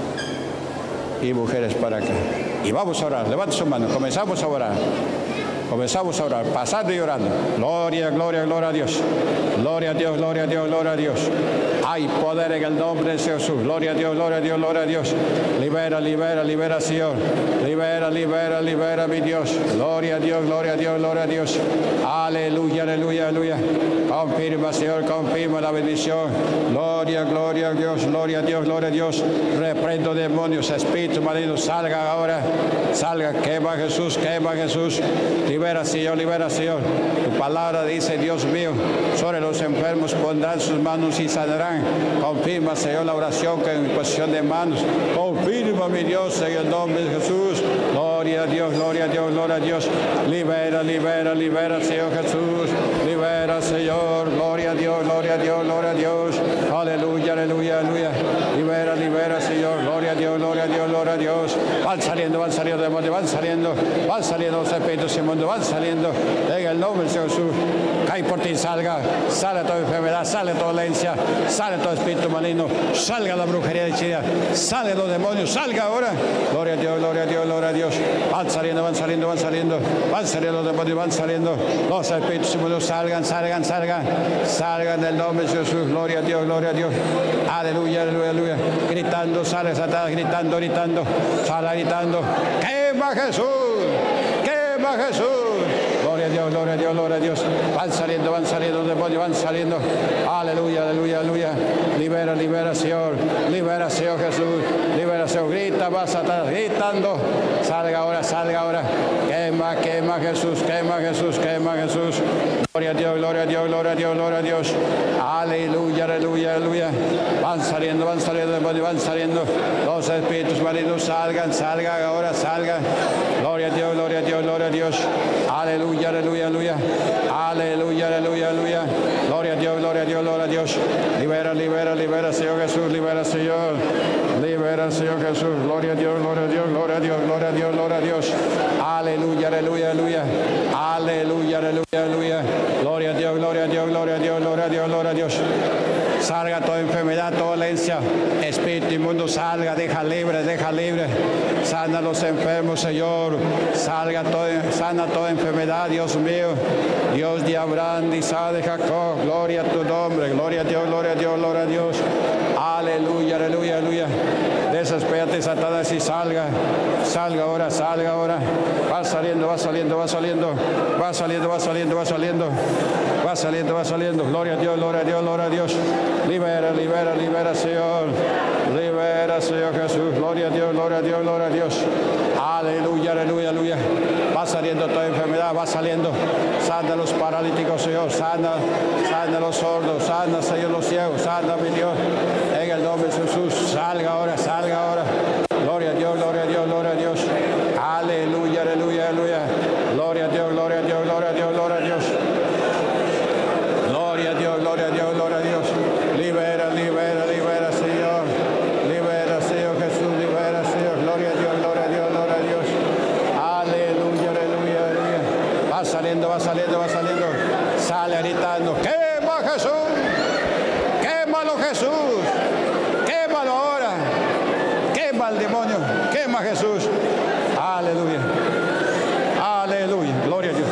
y mujeres para acá. Y vamos a orar. Levante su mano. Comenzamos a orar. Comenzamos a orar, pasando y orando. Gloria, gloria, gloria a Dios. Gloria a Dios, gloria a Dios, gloria a Dios. Hay poder en el nombre de Jesús. Gloria a Dios, gloria a Dios, gloria a Dios. Libera, libera, liberación. Libera, libera, libera, mi Dios. Gloria a Dios, gloria a Dios, gloria a Dios. Aleluya, aleluya, aleluya. Confirma, Señor, confirma la bendición. Gloria, gloria a Dios, gloria a Dios, gloria a Dios. Reprendo demonios, espíritu maligno, salga ahora. Salga, quema Jesús, quema Jesús. Libera, Señor, libera, Señor. Tu palabra dice, Dios mío, sobre los enfermos pondrán sus manos y sanarán. Confirma, Señor, la oración que en posición de manos. Confirma, mi Dios, en el nombre de Jesús. Gloria a Dios, gloria a Dios, gloria a Dios. Libera, libera, libera, Señor Jesús. Libera, Señor. Gloria a Dios, gloria a Dios, gloria a Dios. Aleluya, aleluya, aleluya. Libera, libera, Señor. Gloria a Dios, gloria a Dios, gloria a Dios. Van saliendo, van saliendo demonios, van saliendo, van saliendo los espíritus inmundos, van saliendo. En el nombre de Jesús. Cae por ti, salga. Sale toda enfermedad, sale toda dolencia, sale todo espíritu maligno, salga la brujería de China, sale los demonios, salga ahora. Gloria a Dios, gloria a Dios, gloria a Dios. Van saliendo, van saliendo, van saliendo, van saliendo los demonios, van saliendo. Los espíritus inmundos salgan, salgan, salgan, salgan del nombre de Jesús. Gloria a Dios, gloria a Dios. Aleluya, aleluya, aleluya. Gritando, sale Satanás, gritando, gritando, sale gritando. ¡Quema Jesús! ¡Quema Jesús! Gloria a Dios, gloria a Dios, gloria a Dios. Van saliendo, van saliendo los demonios, van saliendo. Aleluya, aleluya, aleluya. Libera, libera, Señor. Libera, Señor Jesús. Libera, Señor. Grita, va Satanás, gritando. Salga ahora, salga ahora. Quema, quema Jesús, quema Jesús, quema Jesús. Gloria a Dios, gloria a Dios, gloria a Dios, gloria a Dios. Aleluya, aleluya, aleluya. Van saliendo, van saliendo los demonios, van saliendo. Los espíritus malignos salgan, salgan ahora, salgan. Gloria a Dios, gloria a Dios, gloria a Dios. Aleluya, aleluya, aleluya. Aleluya, aleluya, aleluya. Gloria a Dios, gloria a Dios, gloria a Dios. Libera, libera, libera, Señor Jesús, libera, Señor. Libera, Señor Jesús. Gloria a Dios, gloria a Dios, gloria a Dios, gloria a Dios, gloria a Dios. Aleluya, aleluya, aleluya. Aleluya, aleluya, aleluya. Gloria a Dios, gloria a Dios, gloria a Dios, gloria a Dios, gloria a Dios. Salga toda enfermedad, toda dolencia, espíritu inmundo, salga, deja libre, deja libre. Sana a los enfermos, Señor. Salga toda, sana toda enfermedad, Dios mío. Dios de Abraham, de Isaac, de Jacob. Gloria a tu nombre, gloria a Dios, gloria a Dios, gloria a Dios. Aleluya, aleluya, aleluya. Desespérate, Satanás, y salga. Salga ahora, salga ahora. Va saliendo, va saliendo, va saliendo. Va saliendo, va saliendo, va saliendo. Va saliendo, va saliendo. Gloria a Dios, gloria a Dios, gloria a Dios. Libera, libera, libera, Señor. Libera, Señor Jesús. Gloria a Dios, gloria a Dios, gloria a Dios. Aleluya, aleluya, aleluya. Va saliendo toda enfermedad, va saliendo. Sana a los paralíticos, Señor. Sana, sana a los sordos. Sana, Señor, los ciegos. Sana, mi Dios. En el nombre de Jesús. Salga ahora, salga ahora. Gloria a Dios, gloria a Dios, gloria a Dios. Aleluya, aleluya, aleluya. Gloria a Dios, gloria a Dios, gloria a Dios, gloria a Dios. Gloria a Dios, gloria a Dios, gloria a Dios. Libera, libera. va saliendo, va saliendo. Sale gritando, quema Jesús, quémalo Jesús, quémalo ahora, quema al demonio, quema Jesús. Aleluya, aleluya, gloria a Dios.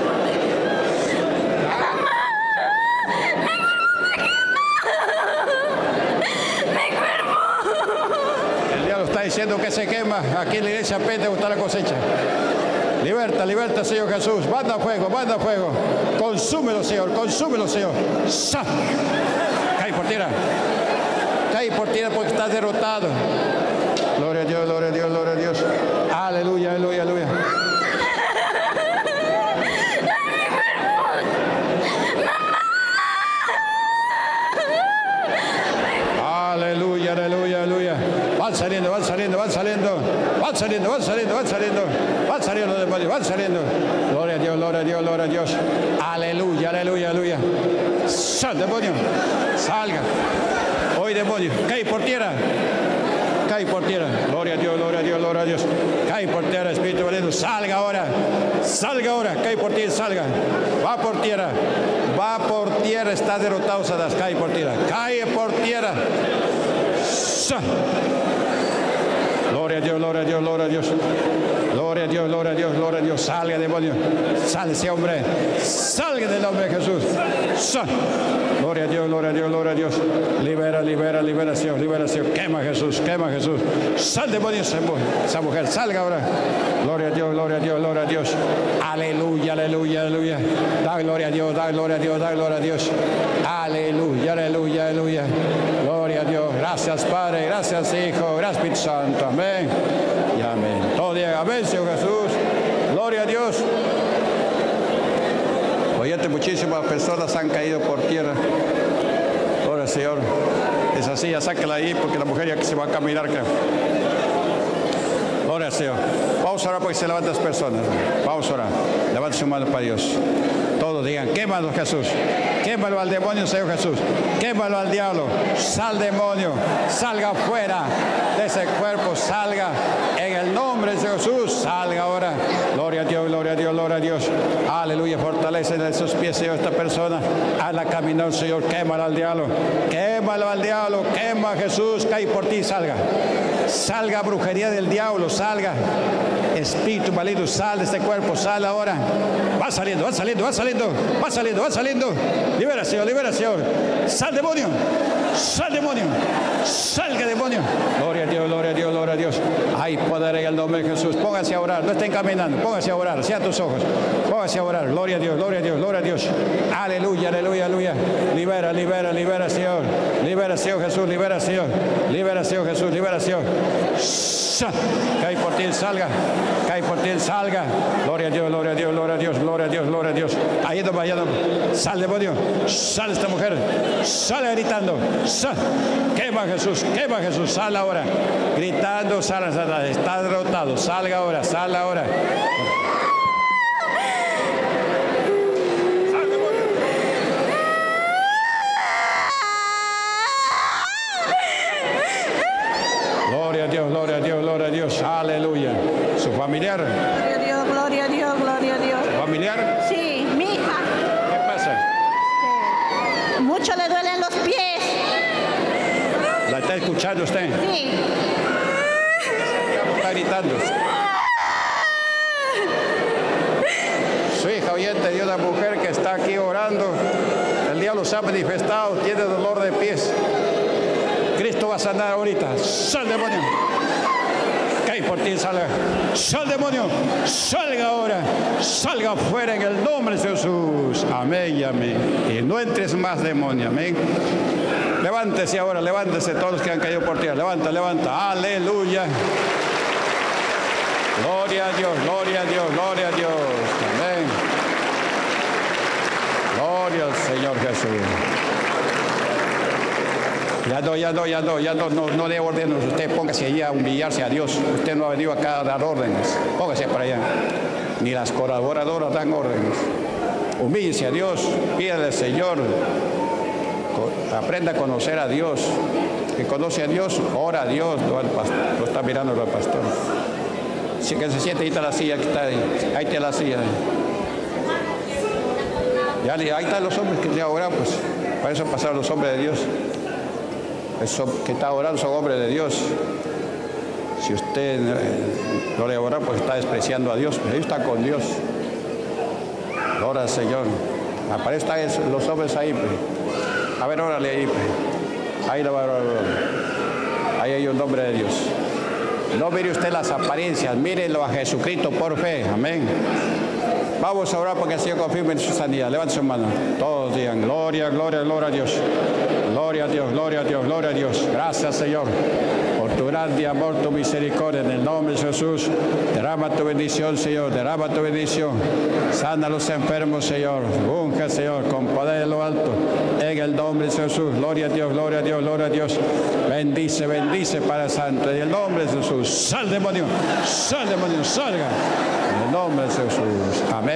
El diablo está diciendo que se quema. Aquí en la iglesia Pente gusta la cosecha. Liberta, liberta, Señor Jesús. Manda fuego, manda fuego. Consúmelo, Señor, consúmelo, Señor. ¡Sa! Cae por tierra. Cae por tierra porque estás derrotado. Gloria a Dios, gloria a Dios, gloria a Dios. Aleluya, aleluya, aleluya. Aleluya, aleluya, aleluya. Van saliendo, van saliendo, van saliendo. Van saliendo, van saliendo, van saliendo. Van saliendo los demonios, van saliendo. Gloria a Dios, gloria a Dios, gloria a Dios. Aleluya, aleluya, aleluya. Sal, demonio. Salga. Hoy, demonio. Cae por tierra. Cae por tierra. Gloria a Dios, gloria a Dios, gloria a Dios. Cae por tierra, espíritu maligno. Salga ahora. Salga ahora. Cae por tierra, salga. Va por tierra. Va por tierra. Está derrotado, Satanás. Cae por tierra. Cae por tierra. Sa. Gloria a Dios, gloria a Dios, gloria a Dios. Gloria a Dios, gloria a Dios, gloria a Dios. Salga, demonio. Sale ese hombre. Salga del nombre de Jesús. Sa. Gloria a Dios, gloria a Dios, gloria a Dios. Libera, libera, liberación, liberación. Quema Jesús, quema Jesús. Sal, demonio, esa mujer. Salga ahora. Gloria a Dios, gloria a Dios, gloria a Dios. Aleluya, aleluya, aleluya. Da gloria a Dios, da gloria a Dios, da gloria a Dios. Aleluya, aleluya, aleluya. Gloria a Dios. Gracias, Padre. Gracias, Hijo. Gracias, Espíritu Santo. Amén. Y amén. Todo día. Amén, Señor Jesús. Gloria a Dios. Oyente, muchísimas personas han caído por tierra. Gloria al Señor. Esa silla, sáquela ahí porque la mujer ya que se va a caminar. Que... Gloria al Señor. Vamos a orar porque se levantan las personas. Vamos a orar. Levante su mano para Dios. Todos digan, quémalo Jesús. Quémalo al demonio, Señor Jesús. Quémalo al diablo. Sal, demonio. Salga afuera de ese cuerpo. Salga en el nombre de Jesús. Salga ahora. Gloria a Dios, gloria a Dios, gloria a Dios. Aleluya. Fortalece en sus pies, Señor, esta persona. Hazla caminar, Señor. Quémalo al diablo. Quémalo al diablo. Quema a Jesús. Cae por ti. Salga. Salga brujería del diablo. Salga. Espíritu maligno, sal de este cuerpo, sal ahora. Va saliendo, va saliendo, va saliendo, va saliendo, va saliendo. Libera, Señor, libera, Señor. Sal, demonio, sal, demonio, salga, demonio. Gloria a Dios, gloria a Dios, gloria a Dios. Hay poder en el nombre de Jesús. Póngase a orar, no estén caminando, póngase a orar, cierra tus ojos. Póngase a orar, gloria a Dios, gloria a Dios, gloria a Dios. Aleluya, aleluya, aleluya. Libera, libera, libera, Señor. Libera, Señor Jesús, libera, Señor. Libera, Señor Jesús, libera, Señor. Cae por ti, salga. Cae por ti, salga. Gloria a Dios, gloria a Dios, gloria a Dios, gloria a Dios, gloria a Dios. Ahí no vaya, sal, demonio. Sal esta mujer. Sale gritando. Sal. Quema Jesús, quema Jesús. Sal ahora. Gritando, sal, sal. Está derrotado. Salga ahora, sal ahora. Gloria a Dios, gloria a Dios, gloria a Dios. Aleluya. Su familiar. Gloria a Dios, gloria a Dios, gloria a Dios. ¿Su familiar? Sí, mi hija. ¿Qué pasa? Sí. Mucho le duelen los pies. ¿La está escuchando usted? Sí. Está gritando. Su hija oyente de una mujer que está aquí orando. El diablo se ha manifestado, tiene dolor de pies. Cristo va a sanar ahorita. Sal, demonio. Cae por ti, salga. Sal, demonio. Salga ahora. Salga afuera en el nombre de Jesús. Amén y amén. Y no entres más, demonio. Amén. Levántese ahora, levántese todos los que han caído por tierra. Levanta, levanta. Aleluya. Gloria a Dios, gloria a Dios, gloria a Dios. Amén. Gloria al Señor Jesús. Ya no, ya no, ya no, ya no, no, no le ordenos. Usted póngase allí a humillarse a Dios. Usted no ha venido acá a dar órdenes. Póngase para allá. Ni las colaboradoras dan órdenes. Humíllese a Dios, pídale al Señor. Aprenda a conocer a Dios. Que conoce a Dios, ora a Dios. No, al pastor, lo está mirando el pastor. Si que se siente, ahí está la silla, que está ahí. Ahí está la silla. Ya, ahí están los hombres que ya oran, pues. Para eso pasaron los hombres de Dios. Esos que están orando son hombres de Dios. Si usted no le ora, pues está despreciando a Dios. Ellos están con Dios. Ora al Señor. Aparecen los hombres ahí, pues. A ver, órale ahí, pues. Ahí lo va a orar. Ahí hay un nombre de Dios. No mire usted las apariencias, mírelo a Jesucristo por fe. Amén. Vamos a orar porque el Señor confirme en su sanidad. Levante su mano. Todos digan gloria, gloria, gloria a Dios. Gloria a Dios, gloria a Dios, gloria a Dios. Gracias, Señor, por tu grande amor, tu misericordia. En el nombre de Jesús, derrama tu bendición, Señor. Derrama tu bendición. Sana a los enfermos, Señor. Unge, Señor, con poder de lo alto. En el nombre de Jesús. Gloria a Dios, gloria a Dios, gloria a Dios. Bendice, bendice, Padre Santo. En el nombre de Jesús. Sal, demonio. Sal, demonio. Salga. En el nombre de Jesús. Amén.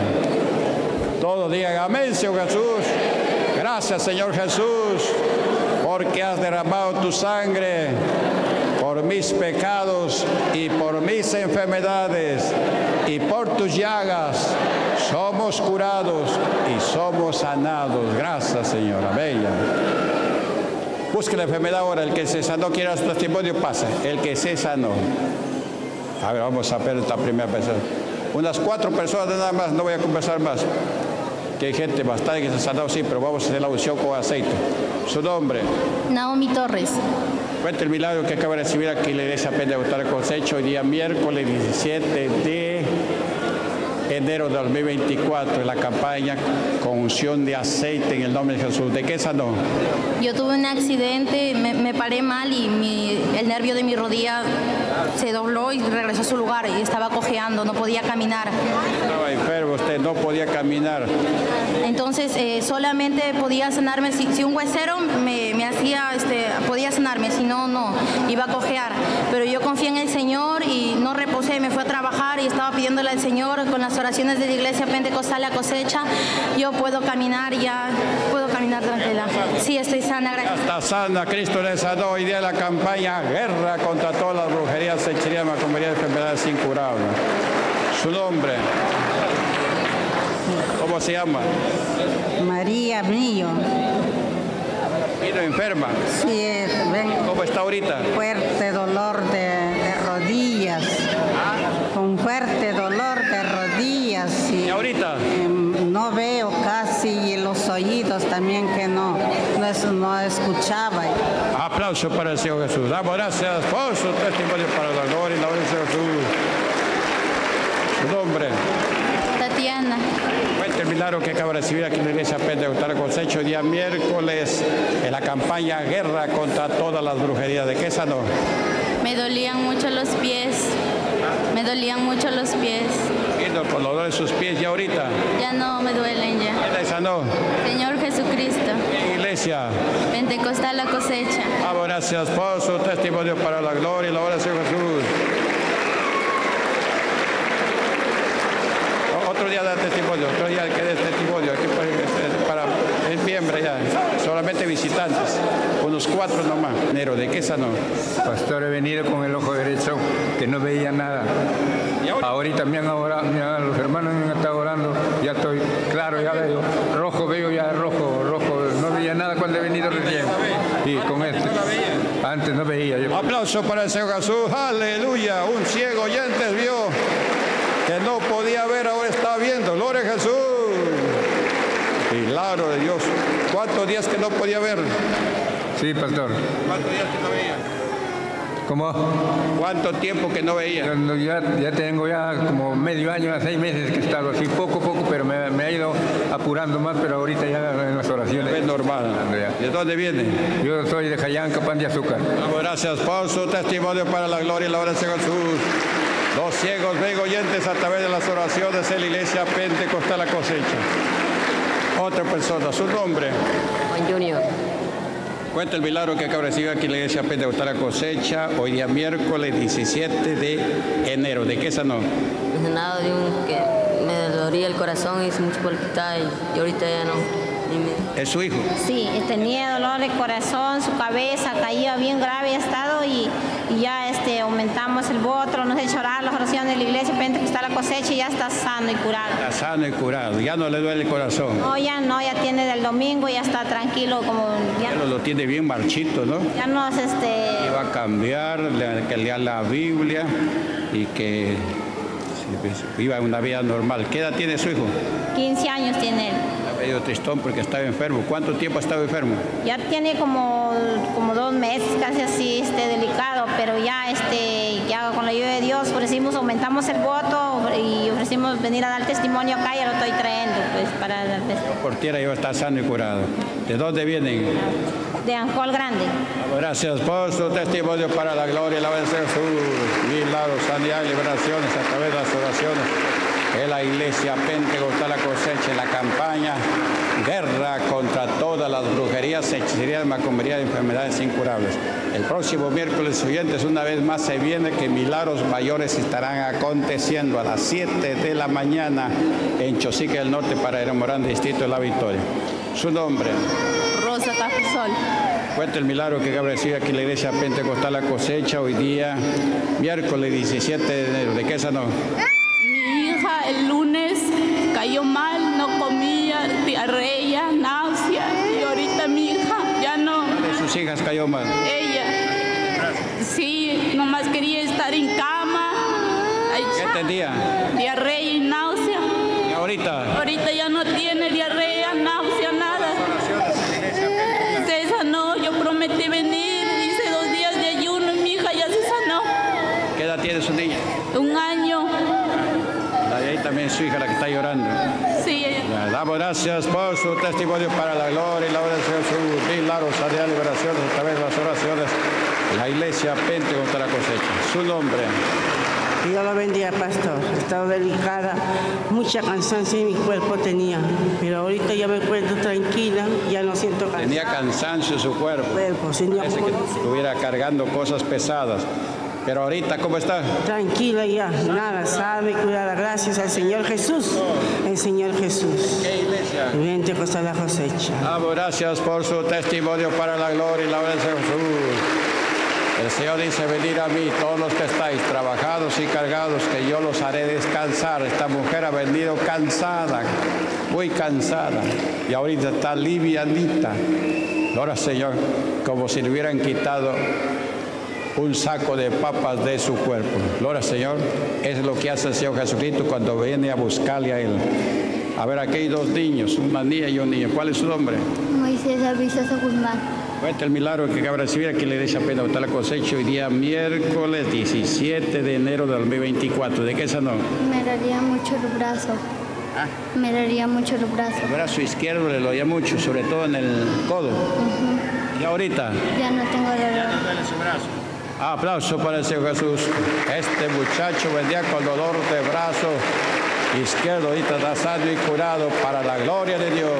Todos digan amén, Señor Jesús. Gracias, Señor Jesús, porque has derramado tu sangre por mis pecados y por mis enfermedades, y por tus llagas somos curados y somos sanados. Gracias, Señor. Amén. Busque la enfermedad ahora. El que se sanó, quiera su testimonio, pasa. El que se sanó. A ver, vamos a ver esta primera persona. Unas cuatro personas nada más, no voy a conversar más. Que hay gente bastante que se ha sanado, sí, pero vamos a hacer la unción con aceite. Su nombre. Naomi Torres. Cuenta el milagro que acaba de recibir aquí en la iglesia Pentecostal Cosecha, hoy día miércoles diecisiete de enero de dos mil veinticuatro, en la campaña con unción de aceite en el nombre de Jesús. ¿De qué sanó? Yo tuve un accidente, me, me paré mal y mi, el nervio de mi rodilla se dobló y regresó a su lugar y estaba cojeando, no podía caminar. Estaba enfermo, usted no podía caminar. Entonces eh, solamente podía sanarme, si, si un huesero me, me hacía, este, podía sanarme, si no, no, iba a cojear. Pero yo confié en el Señor y no reposé, me fui a trabajar y estaba pidiéndole al Señor con las oraciones de la iglesia Pentecostal La Cosecha, yo puedo caminar ya, puedo caminar tranquila. Sí, estoy sana, gracias. Está sana, Cristo le sanó. Hoy día la campaña guerra contra todas las brujerías, hechicerías, macumberías, enfermedades incurables. Su nombre. ¿Cómo se llama? María Millo. ¿Vino enferma? Sí, ven. ¿Cómo está ahorita? Fuerte dolor de, de rodillas. Con fuerte dolor de rodillas. Sí. ¿Y ahorita? Eh, no veo casi, y los oídos también que no, no, es, no escuchaba. Aplauso para el Señor Jesús. Damos gracias por su testimonio para la gloria y la gloria del Señor Jesús. Su nombre. Tatiana. Cuenta el milagro que acaba de recibir aquí en la iglesia Pentecostal Cosecha, día miércoles, en la campaña guerra contra todas las brujerías. ¿De qué sanó? Me dolían mucho los pies, me dolían mucho los pies. Vino con dolor en sus pies y ahorita. Ya no me duelen ya. ¿Quién le sanó? Señor Jesucristo. Iglesia. Pentecostal La Cosecha. Damos gracias por su testimonio para la gloria y la gloria del Señor Jesús. Otro día da testimonio, otro día que dé testimonio, aquí para, es miembro ya, solamente visitantes, unos cuatro nomás. Nero, ¿de qué sanó? Pastor, he venido con el ojo derecho, que no veía nada. Ahorita? ahorita me han orado, los hermanos me han estado orando, ya estoy claro, ya veo, rojo veo ya rojo, rojo, no veía nada cuando he venido recién. Sí, con este. Antes no veía. Yo. Aplauso para el Señor Jesús, aleluya, un ciego oyente vio que no podía ver, ahora está viendo. Gloria a Jesús. Milagro de Dios. ¿Cuántos días que no podía ver? Sí, pastor. ¿Cuántos días que no veía? ¿Cómo? ¿Cuánto tiempo que no veía? Yo ya, ya tengo ya como medio año, seis meses que he estado así, poco a poco, pero me, me ha ido apurando más, pero ahorita ya en las oraciones. Es normal. ¿De dónde viene? Yo soy de Jayanca, Pan de Azúcar. Damos gracias por su testimonio para la gloria y la gloria de Jesús. Los ciegos ven oyentes a través de las oraciones en la iglesia Pentecostal La Cosecha. Otra persona, su nombre. Juan Junior. Cuenta el milagro que acaba de recibir aquí en la iglesia Pentecostal La Cosecha, hoy día miércoles diecisiete de enero. ¿De qué sanó? Me sanado de un que me dolía el corazón y hice mucho palpitar y, y ahorita ya no, ¿Es su hijo? Sí, tenía dolor de corazón, su cabeza caía bien grave estado y, y ya este, aumentamos el voto, nos hecho orar las oraciones de la iglesia, Pentecostal La Cosecha y ya está sano y curado. Está sano y curado, ya no le duele el corazón. No, ya no, ya tiene del domingo, ya está tranquilo, como ya, Pero lo tiene bien marchito, ¿no? ya no es este... Va a cambiar, le- que lea la Biblia y que viva una vida normal. ¿Qué edad tiene su hijo? quince años tiene él. Ha medio tristón porque estaba enfermo. ¿Cuánto tiempo ha estado enfermo? Ya tiene como, como dos meses, casi así, este, delicado, pero ya, este, ya con la ayuda de Dios ofrecimos, aumentamos el voto y ofrecimos venir a dar testimonio acá, ya lo estoy trayendo, pues, para dar testimonio. Por tierra iba a estar sano y curado. ¿De dónde vienen? De Ancol Grande. Gracias por su testimonio para la gloria y la bendición de Jesús. Milagros, sanidad y liberaciones a través de las oraciones de la Iglesia Pentecostal La Cosecha en la campaña Guerra contra todas las brujerías, hechicerías, macumberías y enfermedades incurables. El próximo miércoles siguiente, una vez más, se viene que milagros mayores estarán aconteciendo a las siete de la mañana en Chosica del Norte para Morán, Distrito de La Victoria. Su nombre. Rosa Cafesol. Cuenta el milagro que acaba de recibir aquí la Iglesia Pentecostal La Cosecha hoy día, miércoles diecisiete de enero. ¿De qué sanó? Mi hija el lunes cayó mal, no comía, diarrea, náusea. Y ahorita mi hija ya no. ¿De sus hijas cayó mal? Ella, sí, nomás quería estar en cama. Ay, ¿Qué tenía? diarrea y náusea. ¿Y ahorita? Ahorita ya no tiene diarrea, náusea, nada. Se sanó, yo prometí venir, hice dos días de ayuno y mi hija ya se sanó. ¿Qué edad tiene su niña? Un año, La de ahí también es su hija la que está llorando. sí, ella. Le damos gracias por su testimonio para la gloria y la oración de sus milagros, sanidad, liberaciones a través de las oraciones de la Iglesia Pentecostal La Cosecha. Su nombre. Dios lo bendiga, pastor. He estado delicada, mucha cansancio en mi cuerpo tenía, pero ahorita ya me encuentro tranquila, ya no siento cansancio. Tenía cansancio en su cuerpo. Cuerpo, tenía Parece que estuviera cargando cosas pesadas. Pero ahorita, ¿cómo está? tranquila ya, nada, salve y curada. Gracias al Señor Jesús, el Señor Jesús. ¿Qué iglesia? Pentecostal La Cosecha. Damos gracias por su testimonio para la gloria y la oración de Jesús. El Señor dice, venid a mí, todos los que estáis trabajados y cargados, que yo los haré descansar. Esta mujer ha venido cansada, muy cansada, y ahorita está livianita. Ahora, Señor, como si le hubieran quitado un saco de papas de su cuerpo. Gloria al Señor. Es lo que hace el Señor Jesucristo cuando viene a buscarle a Él. A ver, aquí hay dos niños, una niña y un niño. ¿Cuál es su nombre? Moisés Avisosa Guzmán. Cuenta el milagro que acaba de recibir aquí en la Iglesia Pentecostal La Cosecha hoy día miércoles diecisiete de enero de dos mil veinticuatro. ¿De qué sanó? Me dolía mucho el brazo. ¿Ah? Me dolía mucho el brazo. El brazo izquierdo le dolía mucho, sobre todo en el codo. ¿Y ahorita? Ya no tengo dolor. Aplauso para el Señor Jesús. Este muchacho vendía con dolor de brazo izquierdo, ahorita está sano y curado para la gloria de Dios.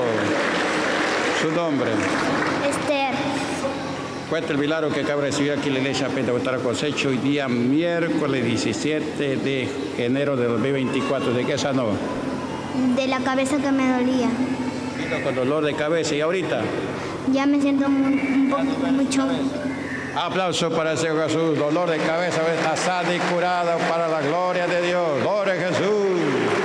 Su nombre. Esther. Cuenta el milagro que acaba de recibir aquí en la Iglesia Pentecostal La Cosecha hoy día miércoles diecisiete de enero de dos mil veinticuatro. ¿De qué sanó? De la cabeza que me dolía. Vino con dolor de cabeza. ¿Y ahorita? Ya me siento muy, un poco mucho. Aplauso para el Señor Jesús. Dolor de cabeza está sano y curado para la gloria de Dios. Gloria a Jesús.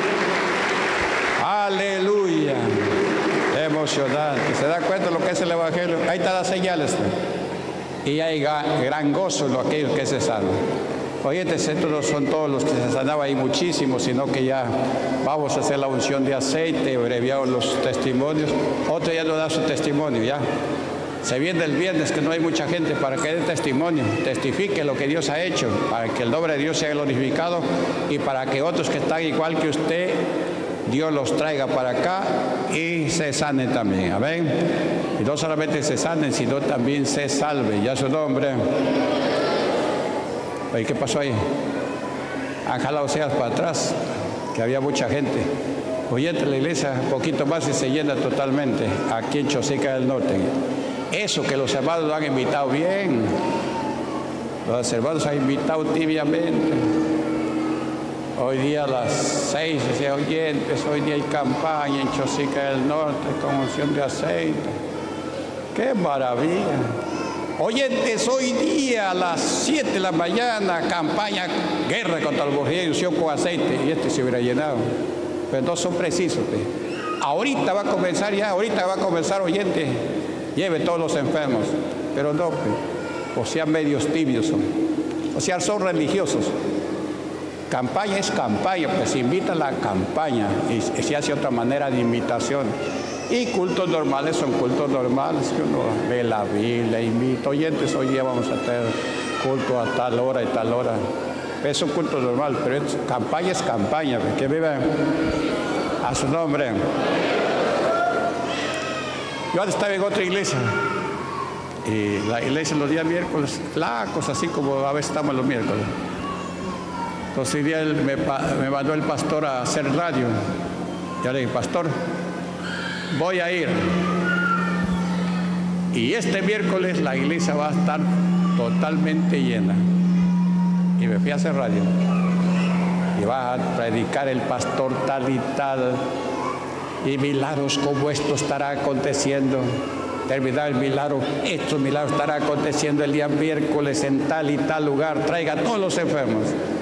Aleluya. Emocionante. ¿Se da cuenta de lo que es el Evangelio? Ahí están las señales. Y hay gran gozo en lo aquellos que se sanan. Oye, estos no son todos los que se sanaban, hay muchísimos, sino que ya vamos a hacer la unción de aceite, abreviados los testimonios. Otro ya no da su testimonio, ya. Se viene el viernes que no hay mucha gente para que dé testimonio, testifique lo que Dios ha hecho, para que el nombre de Dios sea glorificado y para que otros que están igual que usted, Dios los traiga para acá y se sanen también. Amén. Y no solamente se sanen, sino también se salven. Ya su nombre. Oye, ¿qué pasó ahí? Han jalado sillas para atrás, que había mucha gente. Oye, entre la iglesia, un poquito más y se llena totalmente, aquí en Chosica del Norte. Eso que los hermanos lo han invitado bien. Los hermanos han invitado tibiamente. Hoy día a las seis, decía oyentes, hoy día hay campaña en Chosica del Norte con unción de aceite. ¡Qué maravilla! Oyentes, hoy día a las siete de la mañana, campaña, guerra contra el bujía y unción con aceite. Y este se hubiera llenado. Pero no son precisos. ¿Pues? Ahorita va a comenzar ya, ahorita va a comenzar, oyentes. Lleve todos los enfermos. Pero no, pues, o sea, medios tibios son. O sea, son religiosos. Campaña es campaña, pues se invita a la campaña y se hace otra manera de invitación. Y cultos normales son cultos normales, que uno ve la Biblia, invita. Oyentes, hoy día vamos a tener culto a tal hora y tal hora. Es un culto normal, pero es, campaña es campaña, pues, que viven a su nombre. Yo antes estaba en otra iglesia, y la iglesia los días miércoles, flacos, así como a veces estamos los miércoles. Entonces un día me, me mandó el pastor a hacer radio. Yo le dije, pastor, voy a ir. Y este miércoles la iglesia va a estar totalmente llena. Y me fui a hacer radio. Y va a predicar el pastor tal y tal. Y milagros como esto estará aconteciendo. Terminar el milagro, estos milagros estará aconteciendo el día miércoles en tal y tal lugar. Traiga a todos los enfermos.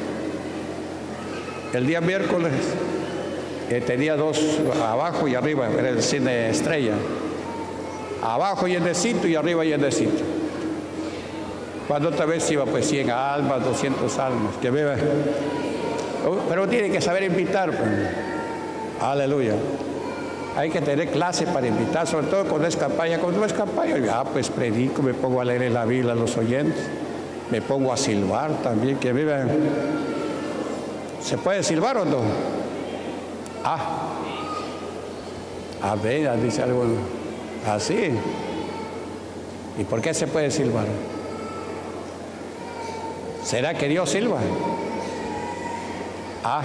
El día miércoles eh, tenía dos abajo y arriba, era el cine Estrella. Abajo llenecito y arriba llenecito. Cuando otra vez iba pues cien almas, doscientas almas, que beba. Pero tiene que saber invitar, pues. Aleluya. Hay que tener clase para invitar, sobre todo cuando es campaña. Cuando no es campaña, ah, pues predico, me pongo a leer en la Biblia a los oyentes, me pongo a silbar también, que vivan. ¿Se puede silbar o no? Ah, a ver, dice algo así. ¿Y por qué se puede silbar? ¿Será que Dios silba? Ah,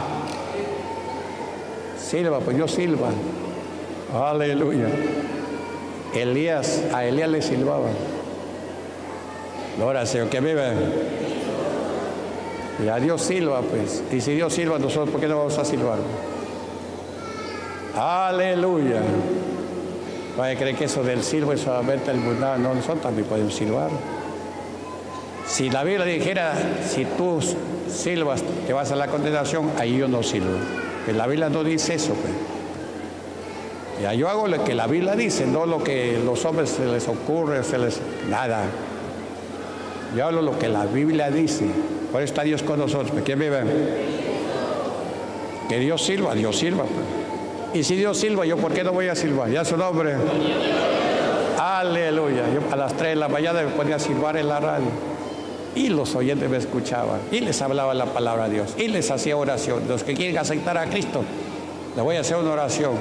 silba, pues yo silba. Aleluya. Elías, a Elías le silbaba. Gloria al Señor, que vive. Y a Dios silba, pues. Y si Dios silba, nosotros, ¿por qué no vamos a silbar? Aleluya. Vaya a creer que eso del silbo es solamente el mundano. No, nosotros también podemos silbar. Si la Biblia dijera, si tú silbas, te vas a la condenación, ahí yo no silbo. Pero la Biblia no dice eso, pues. Ya yo hago lo que la Biblia dice, no lo que los hombres se les ocurre, se les... nada. Yo hablo lo que la Biblia dice. Por eso está Dios con nosotros. ¿Quién vive? Que Dios silba, Dios silba. Pues. Y si Dios silba, ¿yo por qué no voy a silbar? Ya su nombre. Aleluya. Yo a las tres de la mañana me ponía a silbar en la radio. Y los oyentes me escuchaban. Y les hablaba la palabra de Dios. Y les hacía oración. Los que quieren aceptar a Cristo, les voy a hacer una oración.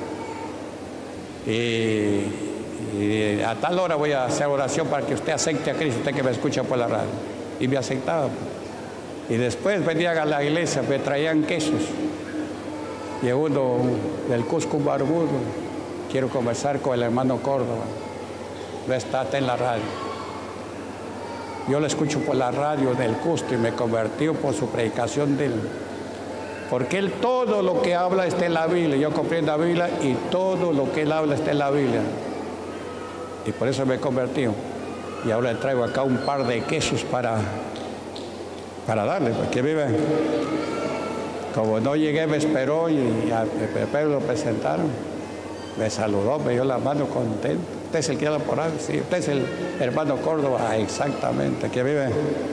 Y, y a tal hora voy a hacer oración para que usted acepte a Cristo, usted que me escucha por la radio. Y me aceptaba. Y después venían a la iglesia, me traían quesos. Y uno del Cusco, un barbudo, quiero conversar con el hermano Córdoba. No está, está en la radio. Yo lo escucho por la radio del Cusco y me convertí por su predicación de él. Porque él todo lo que habla está en la Biblia. Yo comprendo la Biblia y todo lo que él habla está en la Biblia. Y por eso me he convertido. Y ahora le traigo acá un par de quesos para, para darle, porque vive. Como no llegué, me esperó y a Pepe lo presentaron. Me saludó, me dio la mano contento. Usted es el que habla por ahí, sí. Usted es el hermano Córdoba, ah, exactamente, que vive.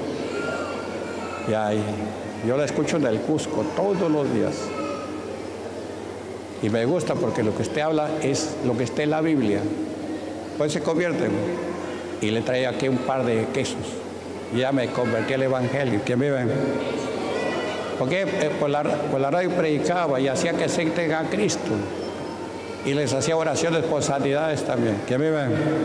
Y ahí, yo la escucho en el Cusco todos los días. Y me gusta porque lo que usted habla es lo que está en la Biblia. Pues se convierte. Y le traía aquí un par de quesos. Y ya me convertí al Evangelio. ¿Quién vive? Porque eh, por, la, por la radio predicaba y hacía que acepten a Cristo. Y les hacía oraciones por sanidades también. ¿Quién vive?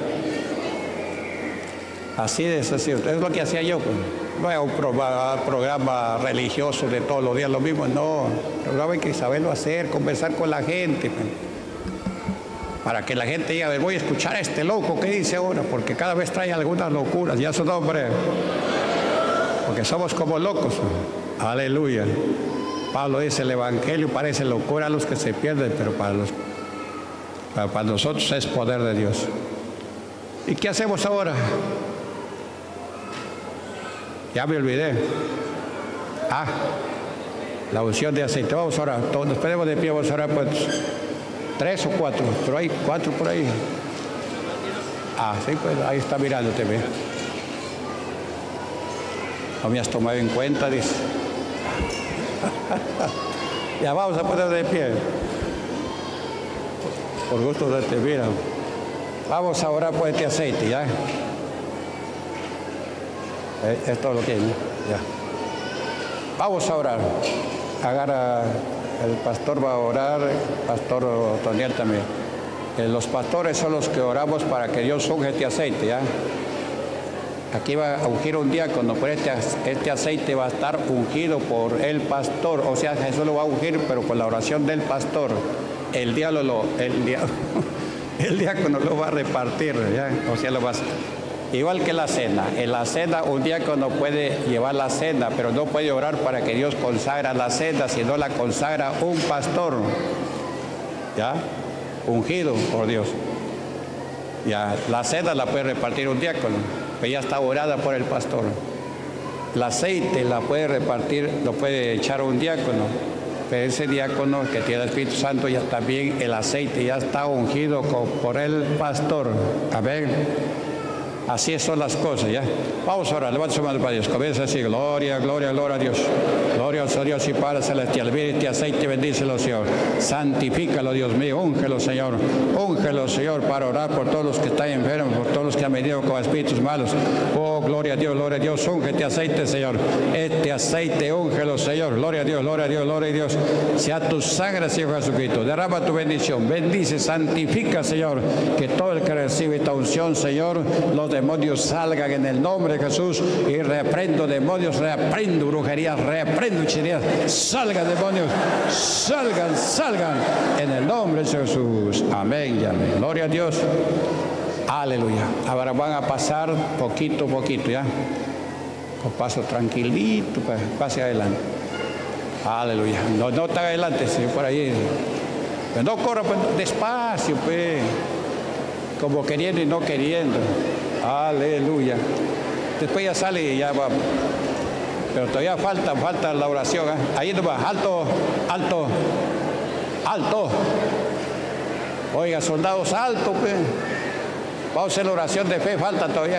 Así de así. Es lo que hacía yo. Pues. No es un programa, programa religioso de todos los días lo mismo. No. Programa hay que saberlo hacer, conversar con la gente. Pues. Para que la gente diga, voy a escuchar a este loco que dice ahora, porque cada vez trae algunas locuras, ya su nombre. Porque somos como locos. Aleluya. Pablo dice, el evangelio parece locura a los que se pierden, pero para, los, para, para nosotros es poder de Dios. ¿Y qué hacemos ahora? Ya me olvidé. Ah, la unción de aceite. Vamos ahora, todos nos ponemos de pie, vamos ahora pues tres o cuatro, pero hay cuatro por ahí. Ah, sí, pues ahí está mirándote, ve. No me has tomado en cuenta, dice. Ya vamos a poner de pie. Por gusto de te mira. Vamos a orar por este aceite, ¿ya? Eh, es todo lo que hay, ¿no? Ya. Vamos a orar. Agarra, el pastor va a orar, el pastor Otoniel también. Eh, los pastores son los que oramos para que Dios unja este aceite, ¿ya? Aquí va a ungir un diácono, pero este, este aceite va a estar ungido por el pastor. O sea, Jesús lo va a ungir, pero por la oración del pastor. El diablo lo, el, diablo, el diácono lo va a repartir, ¿ya? O sea, lo va a hacer. Igual que la cena. En la cena un diácono puede llevar la cena, pero no puede orar para que Dios consagra la cena, sino la consagra un pastor, ¿ya? Ungido por Dios. Ya, la cena la puede repartir un diácono, pero ya está orada por el pastor. El aceite la puede repartir, lo puede echar un diácono, pero ese diácono que tiene el Espíritu Santo, ya también el aceite ya está ungido por el pastor. Amén. Así son las cosas, ¿ya? Vamos a orar, levanta su mano para Dios. Comienza así, gloria, gloria, gloria a Dios. Gloria al Dios y Padre Celestial. Mire este aceite, bendícelo, Señor. Santifícalo, Dios mío. Úngelo, Señor. Úngelo, Señor, para orar por todos los que están enfermos, por todos los que han venido con espíritus malos. Oh, gloria a Dios, gloria a Dios. Unge este aceite, Señor. Este aceite, úngelo, Señor. Gloria a Dios, gloria a Dios, gloria a Dios. Sea tu sangre, Señor Jesucristo. Derrama tu bendición. Bendice, santifica, Señor. Que todo el que recibe esta unción, Señor, los demonios salgan en el nombre de Jesús, y reprendo demonios, reprendo brujerías, reprendo hechicerías, salgan demonios, salgan, salgan en el nombre de Jesús. Amén y amén. Gloria a Dios. Aleluya. Ahora van a pasar poquito, poquito, ya. Con paso tranquilito, pase adelante. Aleluya. No, no está adelante, señor, por ahí. Pero no corra, pues, despacio, pues. Como queriendo y no queriendo. Aleluya. Después ya sale y ya va. Pero todavía falta, falta la oración, ¿eh? Ahí no va, alto, alto, alto. Oiga, soldados, alto, pues. Vamos a hacer la oración de fe, falta todavía.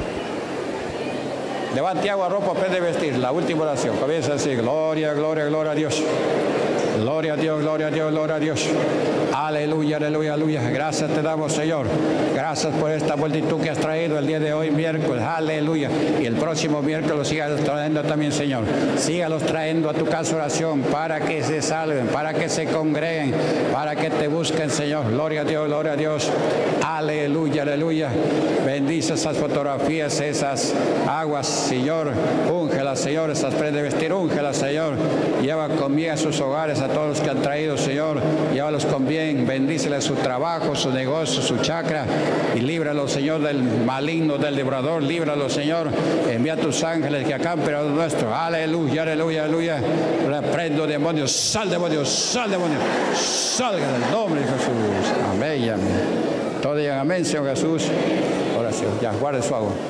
Levante agua, ropa, prende de vestir. La última oración. Comienza así, gloria, gloria, gloria a Dios. Gloria a Dios, gloria a Dios, gloria a Dios. Aleluya, aleluya, aleluya. Gracias te damos, Señor. Gracias por esta multitud que has traído el día de hoy, miércoles. Aleluya. Y el próximo miércoles los sigas trayendo también, Señor. Sígalos trayendo a tu casa oración para que se salven, para que se congreguen, para que te busquen, Señor. Gloria a Dios, gloria a Dios. Aleluya, aleluya. Bendice esas fotografías, esas aguas, Señor. Úngelas, Señor. Esas prendas de vestir, úngelas, Señor. Lleva con bien a sus hogares, a todos los que han traído, Señor. Llévalos con bien, bendíceles su trabajo, su negocio, su chacra, y líbralo, Señor, del maligno, del devorador. Líbralo, Señor. Envía a tus ángeles que acampen a nuestro. Aleluya, aleluya, aleluya. Reprendo demonios, sal demonios, sal demonios, salga en el nombre de Jesús. Amén y amén. Todos digan amén, Señor Jesús. Oración. Ya, guarde su agua.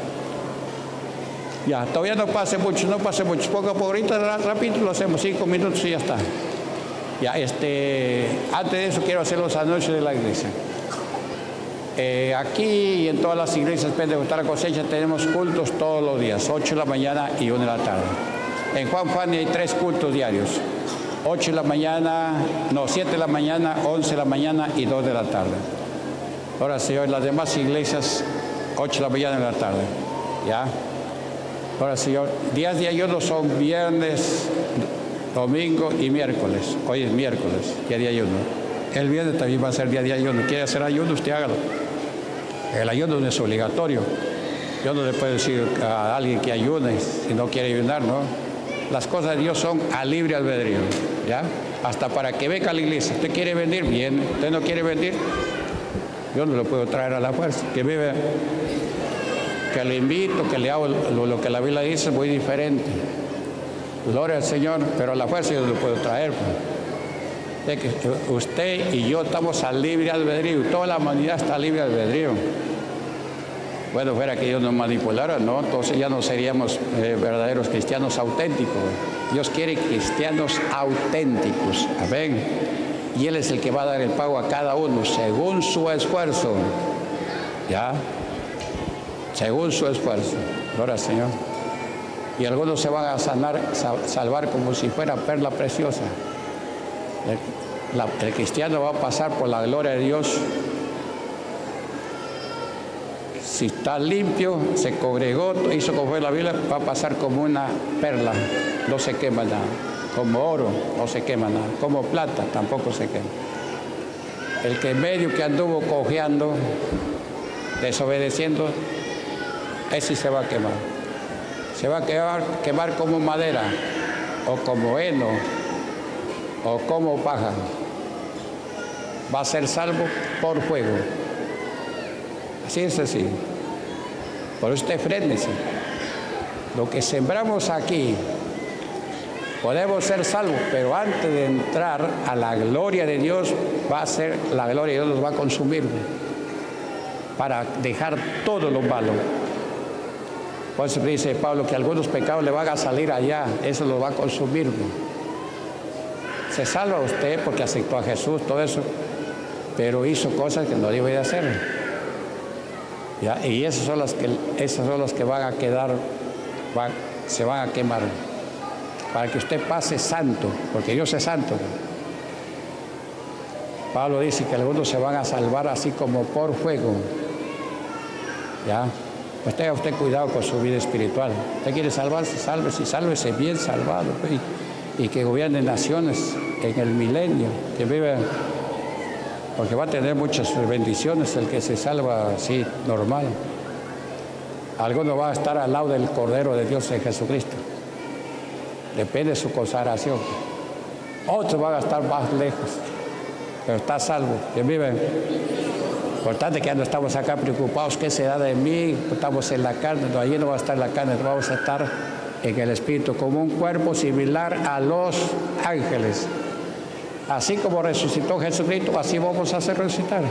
Ya, todavía no pase mucho, no pase mucho. Poco a poco, ahorita rápido lo hacemos, cinco minutos y ya está. Ya, este, antes de eso quiero hacer los anuncios de la iglesia. Eh, aquí y en todas las iglesias Pentecostal Cosecha tenemos cultos todos los días, ocho de la mañana y una de la tarde. En Juan Fanny hay tres cultos diarios, ocho de la mañana, no, siete de la mañana, once de la mañana y dos de la tarde. Ahora, Señor, las demás iglesias, ocho de la mañana y una de la tarde. ¿Ya? Ahora, Señor, días de ayuno son viernes, domingo y miércoles. Hoy es miércoles, día de ayuno. El viernes también va a ser día de ayuno. ¿Quiere hacer ayuno? Usted hágalo. El ayuno no es obligatorio. Yo no le puedo decir a alguien que ayune si no quiere ayunar, ¿no? Las cosas de Dios son a libre albedrío, ¿ya? Hasta para que venga a la iglesia. ¿Usted quiere venir? Bien. ¿Usted no quiere venir? Yo no lo puedo traer a la fuerza. Que vive, que le invito, que le hago lo, lo que la Biblia dice, es muy diferente. Gloria al Señor, pero a la fuerza yo lo puedo traer. De que usted y yo estamos al libre albedrío, toda la humanidad está libre albedrío. Bueno, fuera que Dios nos manipulara, ¿no? Entonces ya no seríamos eh, verdaderos cristianos auténticos. Dios quiere cristianos auténticos. Amén. Y Él es el que va a dar el pago a cada uno según su esfuerzo. ¿Ya? Según su esfuerzo. Gloria al Señor. Y algunos se van a sanar, salvar como si fuera perla preciosa. El, la, el cristiano va a pasar por la gloria de Dios. Si está limpio, se congregó, hizo como fue la Biblia, va a pasar como una perla, no se quema nada. Como oro, no se quema nada. Como plata, tampoco se quema. El que en medio que anduvo cojeando, desobedeciendo, ese se va a quemar. Se va a quemar, quemar como madera, o como heno, o como paja. Va a ser salvo por fuego. Así es así. Por usted frénese. Lo que sembramos aquí, podemos ser salvos, pero antes de entrar a la gloria de Dios, va a ser la gloria de Dios nos va a consumir para dejar todo lo malo. Por eso dice Pablo que algunos pecados le van a salir allá, eso lo va a consumir. Se salva usted porque aceptó a Jesús, todo eso, pero hizo cosas que no debe de hacer. ¿Ya? Y esos son los que, esos son los que van a quedar, van, se van a quemar. Para que usted pase santo, porque Dios es santo. Pablo dice que algunos se van a salvar así como por fuego. ¿Ya? Pues tenga usted cuidado con su vida espiritual. Usted quiere salvarse, sálvese, sálvese bien salvado. Pues, y, y que gobierne naciones en el milenio, que vive, porque va a tener muchas bendiciones el que se salva así, normal. Algunos van a estar al lado del Cordero de Dios en Jesucristo. Depende de su consagración. Otros van a estar más lejos, pero está salvo. ¿Quién vive? Importante que ya no estamos acá preocupados, ¿qué se da de mí? Estamos en la carne, no, allí no va a estar la carne, vamos a estar en el Espíritu, como un cuerpo similar a los ángeles. Así como resucitó Jesucristo, así vamos a hacer resucitar.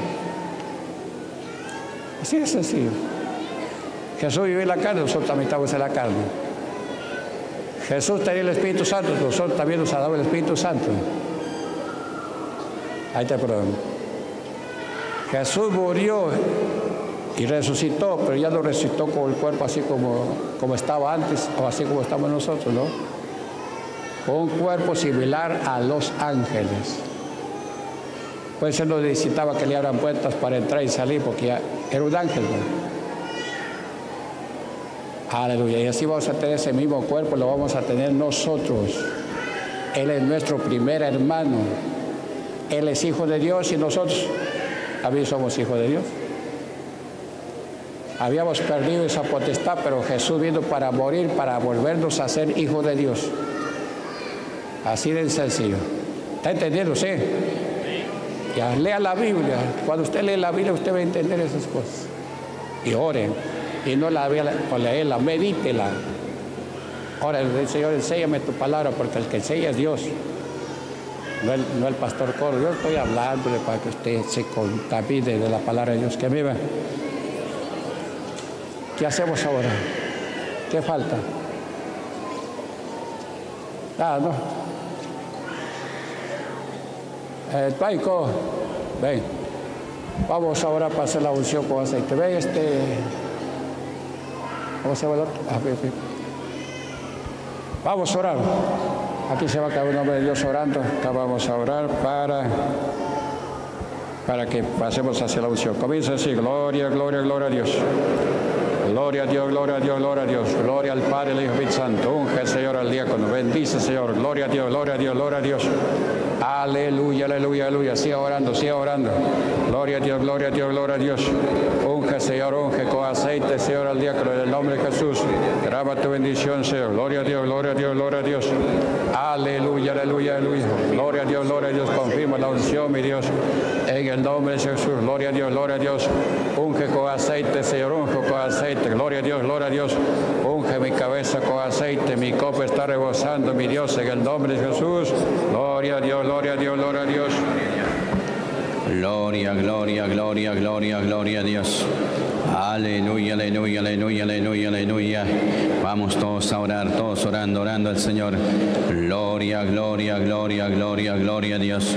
Así es sencillo. Jesús vivió en la carne, nosotros también estamos en la carne. Jesús tenía el Espíritu Santo, nosotros también nos ha dado el Espíritu Santo. Ahí está el problema. Jesús murió y resucitó, pero ya no resucitó con el cuerpo así como, como estaba antes, o así como estamos nosotros, ¿no? Con un cuerpo similar a los ángeles. Pues él no necesitaba que le abran puertas para entrar y salir, porque ya era un ángel, ¿no? Aleluya. Y así vamos a tener ese mismo cuerpo, lo vamos a tener nosotros. Él es nuestro primer hermano. Él es hijo de Dios y nosotros también somos hijos de Dios. Habíamos perdido esa potestad, pero Jesús vino para morir, para volvernos a ser hijos de Dios. Así de sencillo. ¿Está entendiendo? Sí. Ya, lea la Biblia. Cuando usted lee la Biblia, usted va a entender esas cosas. Y ore. Y no la vea por leerla, medítela. Ahora, el Señor, enséñame tu palabra, porque el que enseña es Dios. No el, no el pastor Coro. Yo estoy hablándole para que usted se contamine de la palabra de Dios. Que viva. ¿Qué hacemos ahora? ¿Qué falta? Ah, no. Eh, Paico, ven. Vamos ahora para hacer la unción con aceite. Ven este. ¿Cómo se llama el otro? Ah, ven, ven. Vamos a orar. Aquí se va a quedar un hombre de Dios orando. Acá vamos a orar para, para que pasemos hacia la unción. Comienza así. Gloria, gloria, gloria a Dios. Gloria a Dios, gloria a Dios, gloria a Dios. Gloria al Padre, al Hijo y al Santo. Unge, Señor, al diácono. Bendice, Señor. Gloria a Dios, gloria a Dios, gloria a Dios. Aleluya, aleluya, aleluya. Siga orando, siga orando. Gloria a Dios, gloria a Dios, gloria a Dios. Unge, Señor, unge con aceite, Señor, al diácono. En el nombre de Jesús. Graba tu bendición, Señor. Gloria a Dios, gloria a Dios, gloria a Dios. Aleluya. aleluya, aleluya, aleluya. Gloria a Dios, gloria a Dios. Confirma la unción, mi Dios. En el nombre de Jesús, gloria a Dios, gloria a Dios. Unge con aceite, Señor, unge con aceite. Gloria a Dios, gloria a Dios. Unge mi cabeza con aceite. Mi copa está rebosando, mi Dios, en el nombre de Jesús. Gloria a Dios, gloria a Dios, gloria a Dios. Gloria, gloria, gloria, gloria, gloria a Dios. Aleluya, aleluya, aleluya, aleluya, aleluya. Vamos todos a orar, todos orando, orando al Señor. Gloria, gloria, gloria, gloria, gloria a Dios.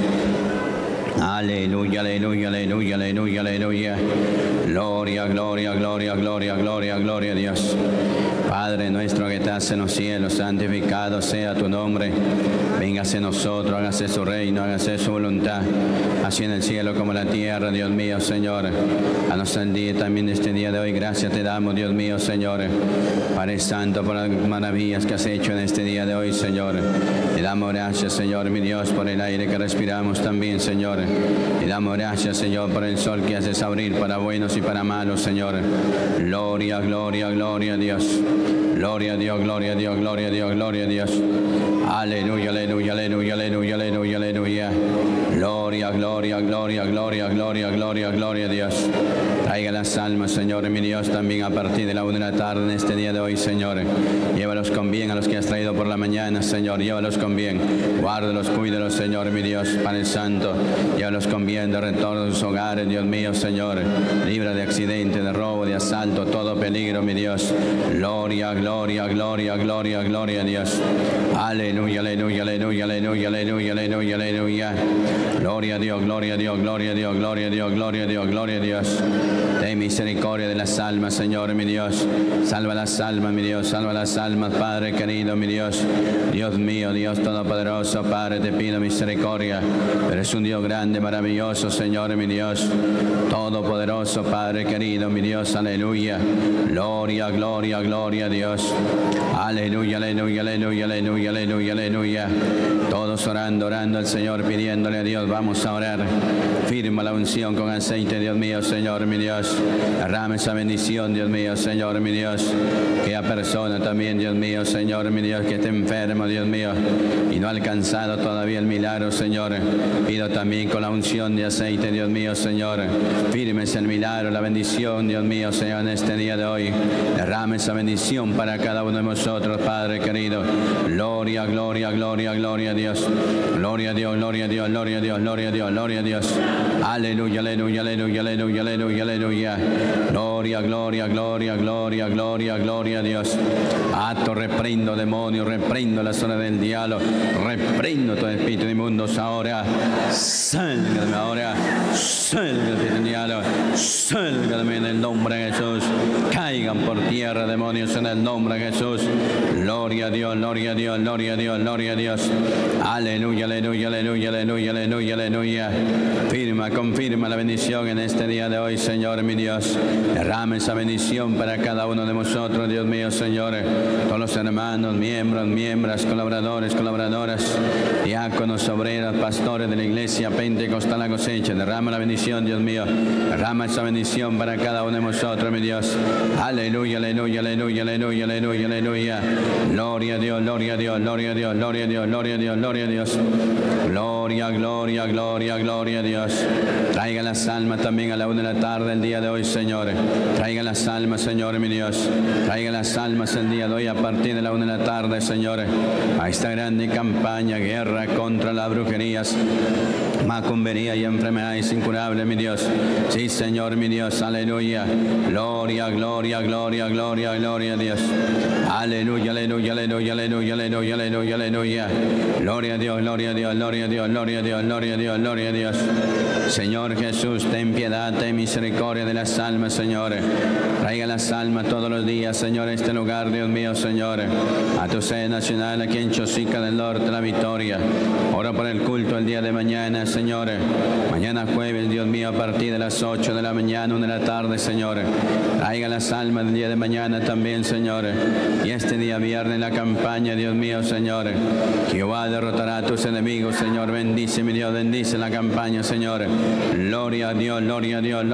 Aleluya, aleluya, aleluya, aleluya, aleluya. Gloria, gloria, gloria, gloria, gloria, gloria a Dios. Padre nuestro que estás en los cielos, santificado sea tu nombre. Véngase nosotros, hágase su reino, hágase su voluntad, así en el cielo como en la tierra, Dios mío, Señor. Danos el día también este día de hoy. Gracias te damos, Dios mío, Señor. Padre Santo, por las maravillas que has hecho en este día de hoy, Señor. Te damos gracias, Señor, mi Dios, por el aire que respiramos también, Señor. Te damos gracias, Señor, por el sol que haces abrir para buenos y para malos, Señor. Gloria, gloria, gloria a Dios. Gloria a Dios, gloria a Dios, gloria a Dios, gloria a Dios. Aleluya, aleluya, aleluya, aleluya, aleluya, aleluya. Gloria, gloria, gloria, gloria, gloria, gloria, gloria a Dios. Traiga las almas, Señor, mi Dios, también a partir de la una de la tarde en este día de hoy, Señor. Llévalos con bien a los que has traído por la mañana, Señor. Llévalos con bien. Guárdalos, cuídalos, Señor, mi Dios, Padre Santo. Llévalos con bien de retorno a sus hogares, Dios mío, Señor. Libra de accidente, de robo, de asalto, todo peligro, mi Dios. Gloria, gloria, gloria, gloria, gloria a Dios. Aleluya, aleluya, aleluya, aleluya, aleluya, aleluya, aleluya. Gloria a Dios, gloria a Dios, gloria a Dios, gloria a Dios, gloria a Dios, gloria a Dios. Ten misericordia de las almas, Señor, mi Dios. Salva las almas, mi Dios, salva las almas, Padre querido, mi Dios. Dios mío, Dios todopoderoso, Padre, te pido misericordia. Eres un Dios grande, maravilloso, Señor, mi Dios. Todopoderoso, Padre querido, mi Dios, aleluya. Gloria, gloria, gloria a Dios. Aleluya, aleluya, aleluya, aleluya, aleluya, aleluya. Todos orando, orando al Señor, pidiéndole a Dios, vamos a orar. Firma la unción con aceite, Dios mío, Señor, mi Dios. Derrame esa bendición, Dios mío, Señor, mi Dios. Que a persona también, Dios mío, Señor, mi Dios, que esté enfermo, Dios mío, y no ha alcanzado todavía el milagro, Señor. Pido también con la unción de aceite, Dios mío, Señor. Fírmese el milagro, la bendición, Dios mío, Señor, en este día de hoy. Derrame esa bendición para cada uno de nosotros, Padre querido. Gloria, gloria, gloria, gloria a Dios. Gloria a Dios, gloria a Dios, gloria a Dios, gloria a Dios, gloria a Dios. Aleluya, aleluya, aleluya, aleluya, aleluya, aleluya. Gloria, gloria, gloria, gloria, gloria, gloria a Dios. Ato, reprendo demonios, reprendo la zona del diablo, reprendo todo espíritu inmundo ahora. Salga de ahora, salga del diablo, salga en el nombre de Jesús. Caigan por tierra demonios en el nombre de Jesús. Gloria a Dios, gloria a Dios, gloria a Dios, gloria a Dios. Aleluya, aleluya, aleluya, aleluya, aleluya, aleluya. Firma, confirma la bendición en este día de hoy, Señor, mi Dios. Derrame esa bendición para cada uno de nosotros, Dios mío, Señor. Todos los hermanos, miembros, miembros, colaboradores, colaboradoras, diáconos, obreras, pastores de la iglesia Pentecostal La Cosecha. Derrama la bendición, Dios mío. Derrama esa bendición para cada uno de nosotros, mi Dios. Aleluya, aleluya, aleluya, aleluya, aleluya, aleluya. Gloria a Dios, gloria a Dios, gloria a Dios, gloria a Dios, gloria a Dios, gloria a Dios. Gloria, gloria, gloria, gloria a Dios. Traiga las almas también a la una de la tarde el día de hoy, Señor. Traiga las almas, Señor, mi Dios. Traiga las almas el día de hoy a partir de la una de la tarde, Señor. A esta grande campaña, guerra contra las brujerías, macumbería y enfermedades incurables, mi Dios. Sí, Señor, mi Dios, aleluya. Gloria, gloria, gloria, gloria, gloria a Dios. Aleluya, aleluya, aleluya, aleluya, aleluya, aleluya, aleluya. Gloria a Dios, gloria a Dios, gloria a Dios, gloria a Dios, gloria a Dios, gloria a Dios. Señor Jesús, ten piedad, ten misericordia de las almas, Señor. Traiga las almas todos los días, Señor, a este lugar, Dios mío, Señor. A tu sede nacional, aquí en Chosica del Norte, La Victoria. Ora por el culto el día de mañana, Señor. Mañana jueves, Dios mío, a partir de las ocho de la mañana, una de la tarde, Señor. Traiga las almas del día de mañana también, Señor. Y este día viernes, la campaña, Dios mío, Señor. Jehová derrotará a tus enemigos, Señor. Bendice, mi Dios, bendice la campaña, Señor. Gloria a Dios, gloria a Dios, gloria a Dios,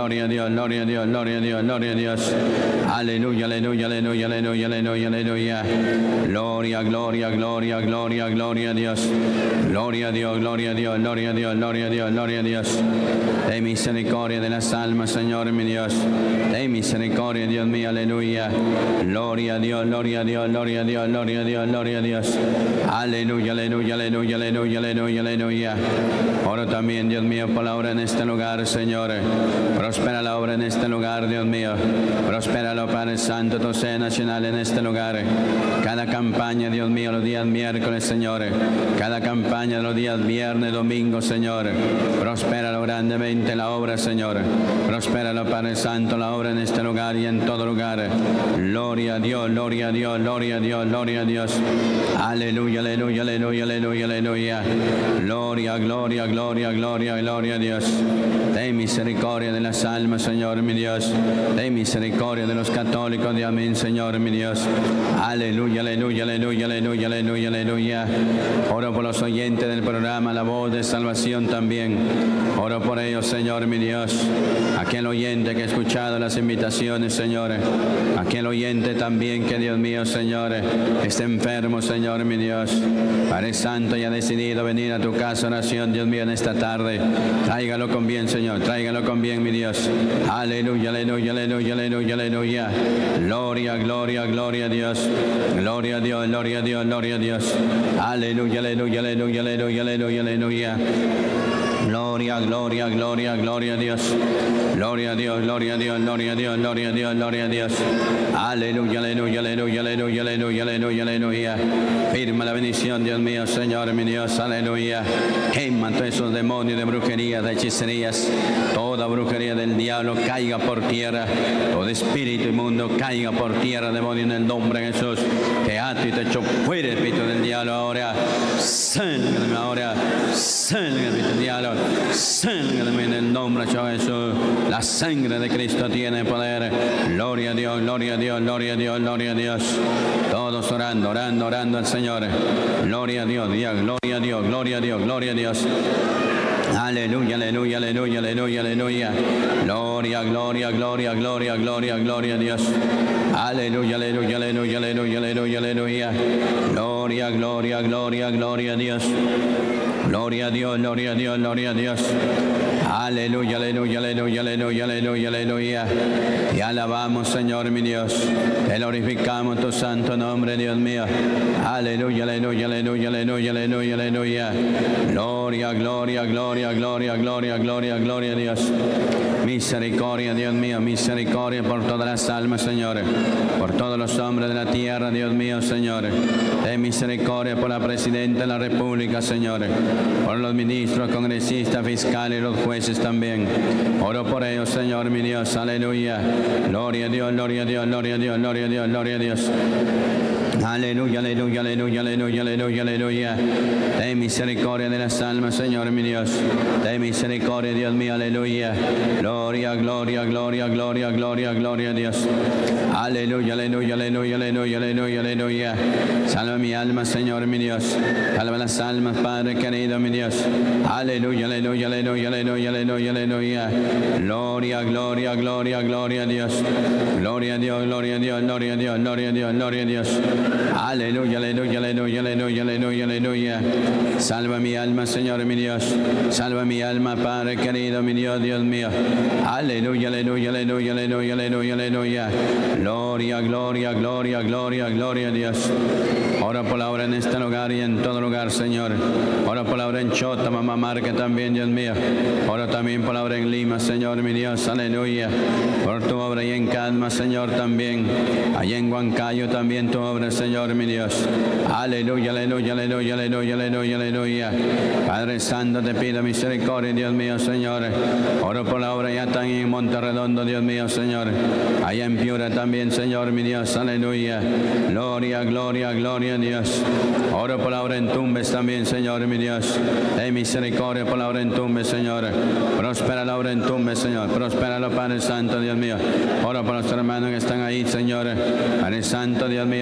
Dios, gloria a Dios, gloria a Dios, gloria a Dios. Aleluya, aleluya, aleluya, aleluya, aleluya, aleluya. Gloria, gloria, gloria, gloria, gloria a Dios. Gloria a Dios, gloria a Dios, gloria a Dios, gloria a Dios, gloria a Dios. Ten misericordia de las almas, Señor mi Dios. Ten misericordia, Dios mío, aleluya. Gloria a Dios, gloria a Dios, gloria a Dios, gloria a Dios, gloria a Dios. Aleluya, aleluya, aleluya, aleluya, aleluya, aleluya. Oro también, Dios mío, por la obra en este lugar, Señor. Prospera la obra en este lugar, Dios mío. Prospéralo, Padre Santo, tu sede nacional en este lugar. Cada campaña, Dios mío, los días miércoles, Señor. Cada campaña de los días viernes, domingo, Señor. Prospéralo grandemente la obra, Señor. Prospéralo, Padre Santo, la obra en este lugar y en todo lugar. Gloria a Dios, gloria a Dios, gloria a Dios, gloria a Dios. Aleluya, aleluya, aleluya, aleluya, aleluya. Gloria, gloria, gloria, gloria, gloria a Dios. Ten misericordia de las almas, Señor mi Dios. Ten misericordia de los católicos, de amén, Señor mi Dios. Aleluya, aleluya, aleluya, aleluya, aleluya, aleluya. Oro por los oyentes del programa La Voz de Salvación también. Oro por ellos, Señor mi Dios. Aquel oyente que ha escuchado las invitaciones, Señor. Aquel oyente también que, Dios mío, Señor, está enfermo, Señor mi Dios. Padre Santo, y ha decidido venir a tu casa oración, Dios mío, en esta tarde. Tráigalo con bien, Señor. Tráigalo con bien, mi Dios. Aleluya, aleluya, aleluya, aleluya, aleluya. Gloria, gloria, gloria a Dios. Gloria a Dios, gloria a Dios, gloria a Dios. Aleluya, aleluya, aleluya, aleluya, aleluya, aleluya. Gloria, gloria, gloria, gloria a Dios. Gloria a Dios, gloria a Dios, gloria a Dios, gloria a Dios, gloria a Dios. Aleluya, aleluya, aleluya, aleluya, aleluya, aleluya, aleluya. Firma la bendición, Dios mío, Señor, mi Dios, aleluya. Quema todos esos demonios de brujería, de hechicerías. Toda brujería del diablo caiga por tierra. Todo espíritu inmundo caiga por tierra, demonio, en el nombre de Jesús. Te ato y te echo fuera, espíritu del diablo, ahora. Sálgame ahora. Sálgame, espíritu del diablo. Sálgame en el nombre de Jesús. La sangre de Cristo tiene poder. Gloria a Dios, gloria a Dios, gloria a Dios, gloria a Dios. Todos orando, orando, orando al Señor. Gloria a Dios, Dios, gloria a Dios, gloria a Dios, gloria a Dios. Aleluya, aleluya, aleluya, aleluya, aleluya. Gloria, gloria, gloria, gloria, gloria, gloria a Dios. Aleluya, aleluya, aleluya, aleluya, aleluya, aleluya. Gloria, gloria, gloria, gloria a Dios. Gloria a Dios, gloria a Dios, gloria a Dios. Aleluya, aleluya, aleluya, aleluya, aleluya, aleluya. Te alabamos, Señor mi Dios. Te glorificamos tu santo nombre, Dios mío. Aleluya, aleluya, aleluya, aleluya, aleluya, aleluya. Gloria, gloria, gloria, gloria, gloria, gloria, gloria a Dios. Misericordia, Dios mío, misericordia por todas las almas, Señor. Por todos los hombres de la tierra, Dios mío, Señor. Ten misericordia por la Presidenta de la República, Señor. Por los ministros, congresistas, fiscales y los jueces también. Oro por ellos, Señor, mi Dios. Aleluya. Gloria a Dios, gloria a Dios, gloria a Dios, gloria a Dios, gloria a Dios. Aleluya, aleluya, aleluya, aleluya, aleluya, aleluya. Ten misericordia de las almas, Señor mi Dios. Ten misericordia, Dios mío, aleluya. Gloria, gloria, gloria, gloria, gloria, gloria a Dios. Aleluya, aleluya, aleluya, aleluya, aleluya, aleluya. Salva mi alma, Señor mi Dios. Salva las almas, Padre querido, mi Dios. Aleluya, aleluya, aleluya, aleluya, aleluya, aleluya. Gloria, gloria, gloria, gloria a Dios. Gloria a Dios, gloria a Dios, gloria a Dios, gloria a Dios, gloria a Dios. Aleluya, aleluya, aleluya, aleluya, aleluya, aleluya. Salva mi alma, Señor mi Dios. Salva mi alma, Padre querido, mi Dios, Dios mío. Aleluya, aleluya, aleluya, aleluya, aleluya, aleluya. Gloria, gloria, gloria, gloria, gloria a Dios. Ora por la obra en este lugar y en todo lugar, Señor. Ora por la obra en Chota, Mamá Marca también, Dios mío. Ora también por la obra en Lima, Señor mi Dios. Aleluya. Por tu obra y en Cadma, Señor, también. Allá en Huancayo también tu obra, Señor mi Dios. Aleluya, aleluya, aleluya, aleluya, aleluya, aleluya. Padre Santo, te pido misericordia, Dios mío, Señor. Oro por la obra ya también en Monterredondo, Dios mío, Señor. Allá en Piura también, Señor mi Dios. Aleluya. Gloria, gloria, gloria a Dios. Oro por la obra en Tumbes también, Señor mi Dios. Ten misericordia por la obra en Tumbes, Señor. Prospera la obra en Tumbes, Señor. Prospéralo, Padre Santo, Dios mío. Oro por los hermanos que están ahí, Señor. Padre Santo, Dios mío, Señor.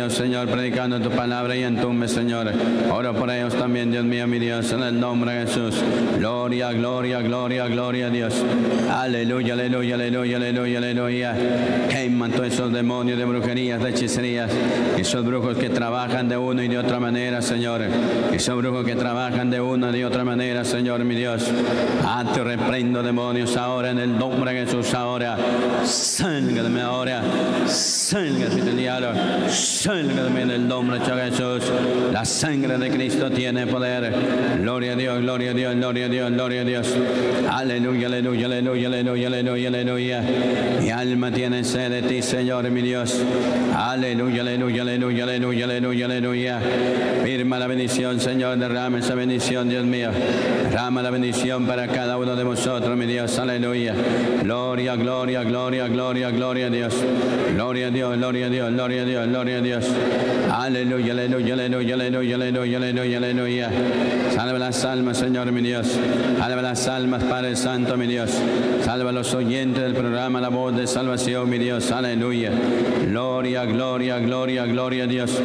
Señor, predicando tu palabra y en tumbe, Señor. Oro por ellos también, Dios mío, mi Dios, en el nombre de Jesús. Gloria, gloria, gloria, gloria a Dios. Aleluya, aleluya, aleluya, aleluya, aleluya. Queman todos esos demonios de brujerías, de hechicerías, esos brujos que trabajan de una y de otra manera, Señor. Esos brujos que trabajan de una y de otra manera, Señor, mi Dios. Ah, te reprendo, demonios, ahora en el nombre de Jesús, ahora. Sálgame ahora. Sálgame del diablo. Sálgame en el nombre de Jesús. La sangre de Cristo tiene poder. Gloria a Dios, gloria a Dios, gloria a Dios, gloria a Dios. Aleluya, aleluya, aleluya, aleluya, aleluya, aleluya. Mi alma tiene sed de ti, Señor, mi Dios. Aleluya, aleluya, aleluya, aleluya, aleluya, aleluya. Firma la bendición, Señor, derrama esa bendición, Dios mío. Derrama la bendición para cada uno de vosotros, mi Dios. Aleluya. Gloria, gloria, gloria, gloria, gloria a Dios. Gloria a Dios, gloria a Dios, gloria a Dios, gloria a Dios. Aleluya, aleluya, aleluya, aleluya, aleluya, aleluya, aleluya. Salva las almas, Señor, mi Dios. Salva las almas, Padre Santo, mi Dios. Salva a los oyentes del programa La Voz de Salvación, mi Dios. Aleluya. Gloria, gloria, gloria, gloria a Dios.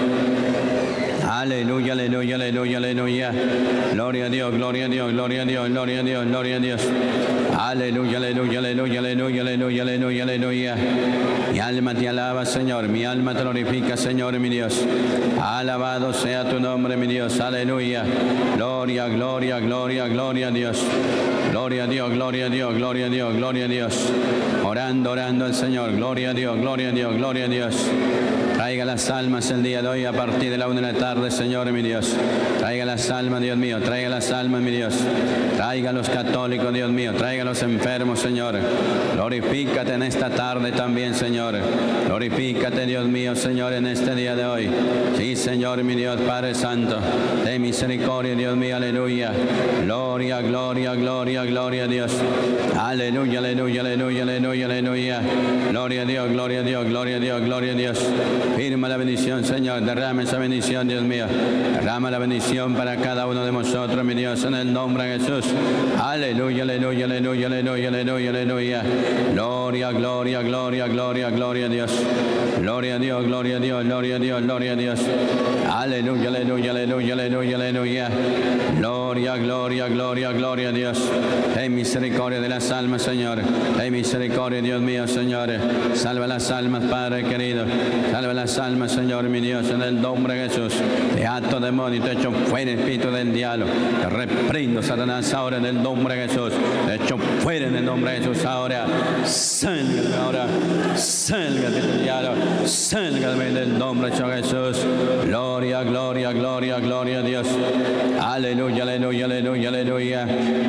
Aleluya, aleluya, aleluya, aleluya. Gloria a Dios, gloria a Dios, gloria a Dios, gloria a Dios, gloria a Dios. Aleluya, aleluya, aleluya, aleluya, aleluya, aleluya, aleluya. Mi alma te alaba, Señor. Mi alma te glorifica, Señor, mi Dios. Alabado sea tu nombre, mi Dios. Aleluya. Gloria, gloria, gloria, gloria a Dios. Gloria a Dios, gloria a Dios, gloria a Dios, gloria a Dios. Orando, orando al Señor. Gloria a Dios, gloria a Dios, gloria a Dios. Traiga las almas el día de hoy a partir de la una de la tarde, Señor, mi Dios. Traiga las almas, Dios mío. Traiga las almas, mi Dios. Traiga a los católicos, Dios mío. Traiga a los enfermos, Señor. Glorifícate en esta tarde también, Señor. Glorifícate, Dios mío, Señor, en este día de hoy. Sí, Señor, mi Dios, Padre Santo. Ten misericordia, Dios mío. Aleluya. Gloria, gloria, gloria, gloria a Dios. Aleluya, aleluya, aleluya, aleluya, aleluya. Gloria a Dios, gloria a Dios, gloria a Dios, gloria a Dios. Firma la bendición, Señor. Derrama esa bendición, Dios mío. Derrama la bendición para cada uno de nosotros, mi Dios, en el nombre de Jesús. Aleluya, aleluya, aleluya, aleluya, aleluya, aleluya. Gloria, gloria, gloria, gloria, gloria a Dios. Gloria a Dios, gloria a Dios, gloria a Dios, gloria a Dios. Aleluya, aleluya, aleluya, aleluya, aleluya. Gloria, gloria, gloria, gloria a Dios. Ten misericordia de las almas, Señor. Ten misericordia, Dios mío, Señor. Salva las almas, Padre querido. Salva las almas, Señor, mi Dios, en el nombre de Jesús. Te ato, demonio, te echo fuera, espíritu del diablo. Te reprendo, Satanás, ahora en el nombre de Jesús. Te echo fuera en el nombre de Jesús ahora. Sálgame ahora. Sálgate del diablo. Sálgame en el nombre de Jesús. Gloria, gloria, gloria, gloria a Dios. Aleluya, aleluya, aleluya, aleluya.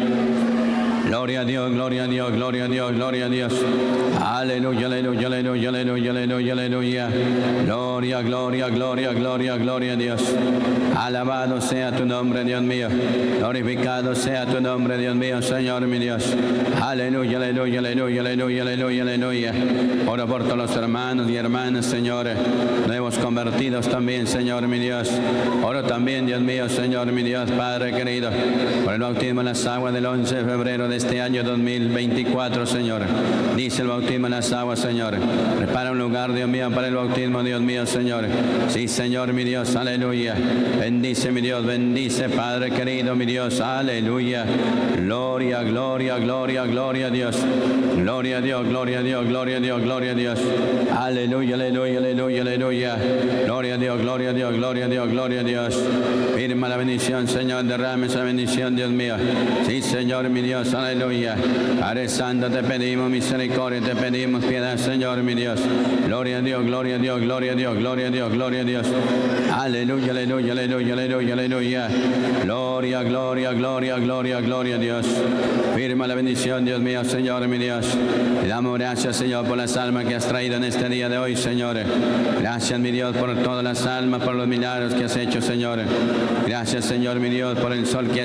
Gloria a Dios, gloria a Dios, gloria a Dios, gloria a Dios. Aleluya, aleluya, aleluya, aleluya, aleluya, aleluya. Gloria, gloria, gloria, gloria, gloria a Dios. Alabado sea tu nombre, Dios mío. Glorificado sea tu nombre, Dios mío, Señor, mi Dios. Aleluya, aleluya, aleluya, aleluya, aleluya, aleluya. Oro por todos los hermanos y hermanas, Señor. Nuevos convertidos también, Señor, mi Dios. Oro también, Dios mío, Señor, mi Dios, Padre querido, por el bautismo en las aguas del once de febrero de este año dos mil veinticuatro, Señor. Dice el bautismo en las aguas, Señor. Prepara un lugar, Dios mío, para el bautismo, Dios mío, Señor. Sí, Señor, mi Dios, aleluya. Bendice, mi Dios, bendice, Padre querido, mi Dios, aleluya. Gloria, gloria, gloria, gloria a Dios. Gloria a Dios, gloria a Dios, gloria a Dios, gloria a Dios. Aleluya, aleluya, aleluya, aleluya. Gloria a Dios, gloria a Dios, gloria a Dios, gloria a Dios. Firma la bendición, Señor, derrame esa bendición, Dios mío. Sí, Señor, mi Dios, aleluya. Padre Santo, te pedimos misericordia, te pedimos piedad, Señor, mi Dios. Gloria a Dios, gloria a Dios, gloria a Dios, gloria a Dios, gloria a Dios. Aleluya, aleluya, aleluya, aleluya, aleluya. Gloria, gloria, gloria, gloria, gloria a Dios. Firma la bendición, Dios mío, Señor, mi Dios. Te damos gracias, Señor, por las almas que has traído en este día de hoy, Señor. Gracias, mi Dios, por todas las almas, por los milagros que has hecho, Señor. Gracias, Señor, mi Dios, por el sol que haces abrir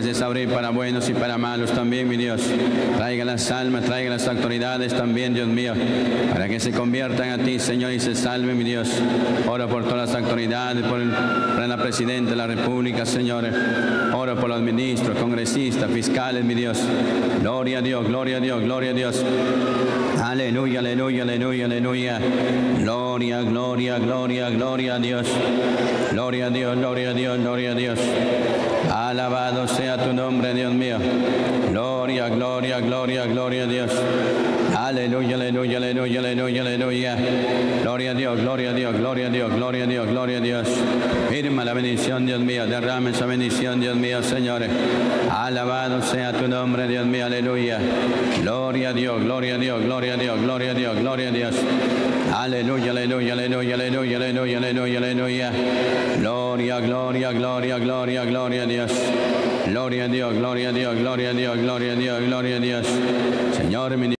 y para buenos y para malos también, mi Dios. Traiga las almas, traiga las autoridades también, Dios mío, para que se conviertan a ti, Señor, y se salven, mi Dios. Oro por todas las autoridades, por, el, por la Presidenta de la República, Señor. Oro por los ministros, congresistas, fiscales, mi Dios. Gloria a Dios, gloria a Dios, gloria a Dios. Aleluya, aleluya, aleluya, aleluya. Gloria, gloria, gloria, gloria a Dios. Gloria a Dios, gloria a Dios, gloria a Dios. Alabado sea tu nombre, Dios mío. Gloria, gloria, gloria, gloria a Dios. Aleluya, aleluya, aleluya, aleluya, aleluya. Gloria a Dios, gloria a Dios, gloria a Dios, gloria a Dios, gloria a Dios. Firma la bendición, Dios mío. Derrame esa bendición, Dios mío, señores. Alabado sea tu nombre, Dios mío, aleluya. Gloria a Dios, gloria a Dios, gloria a Dios, gloria a Dios, gloria a Dios. Aleluya, aleluya, aleluya, aleluya, aleluya, aleluya, aleluya. Gloria, gloria, gloria, gloria, gloria a Dios. Gloria a Dios, gloria a Dios, gloria a Dios, gloria a Dios, gloria a Dios. Señor,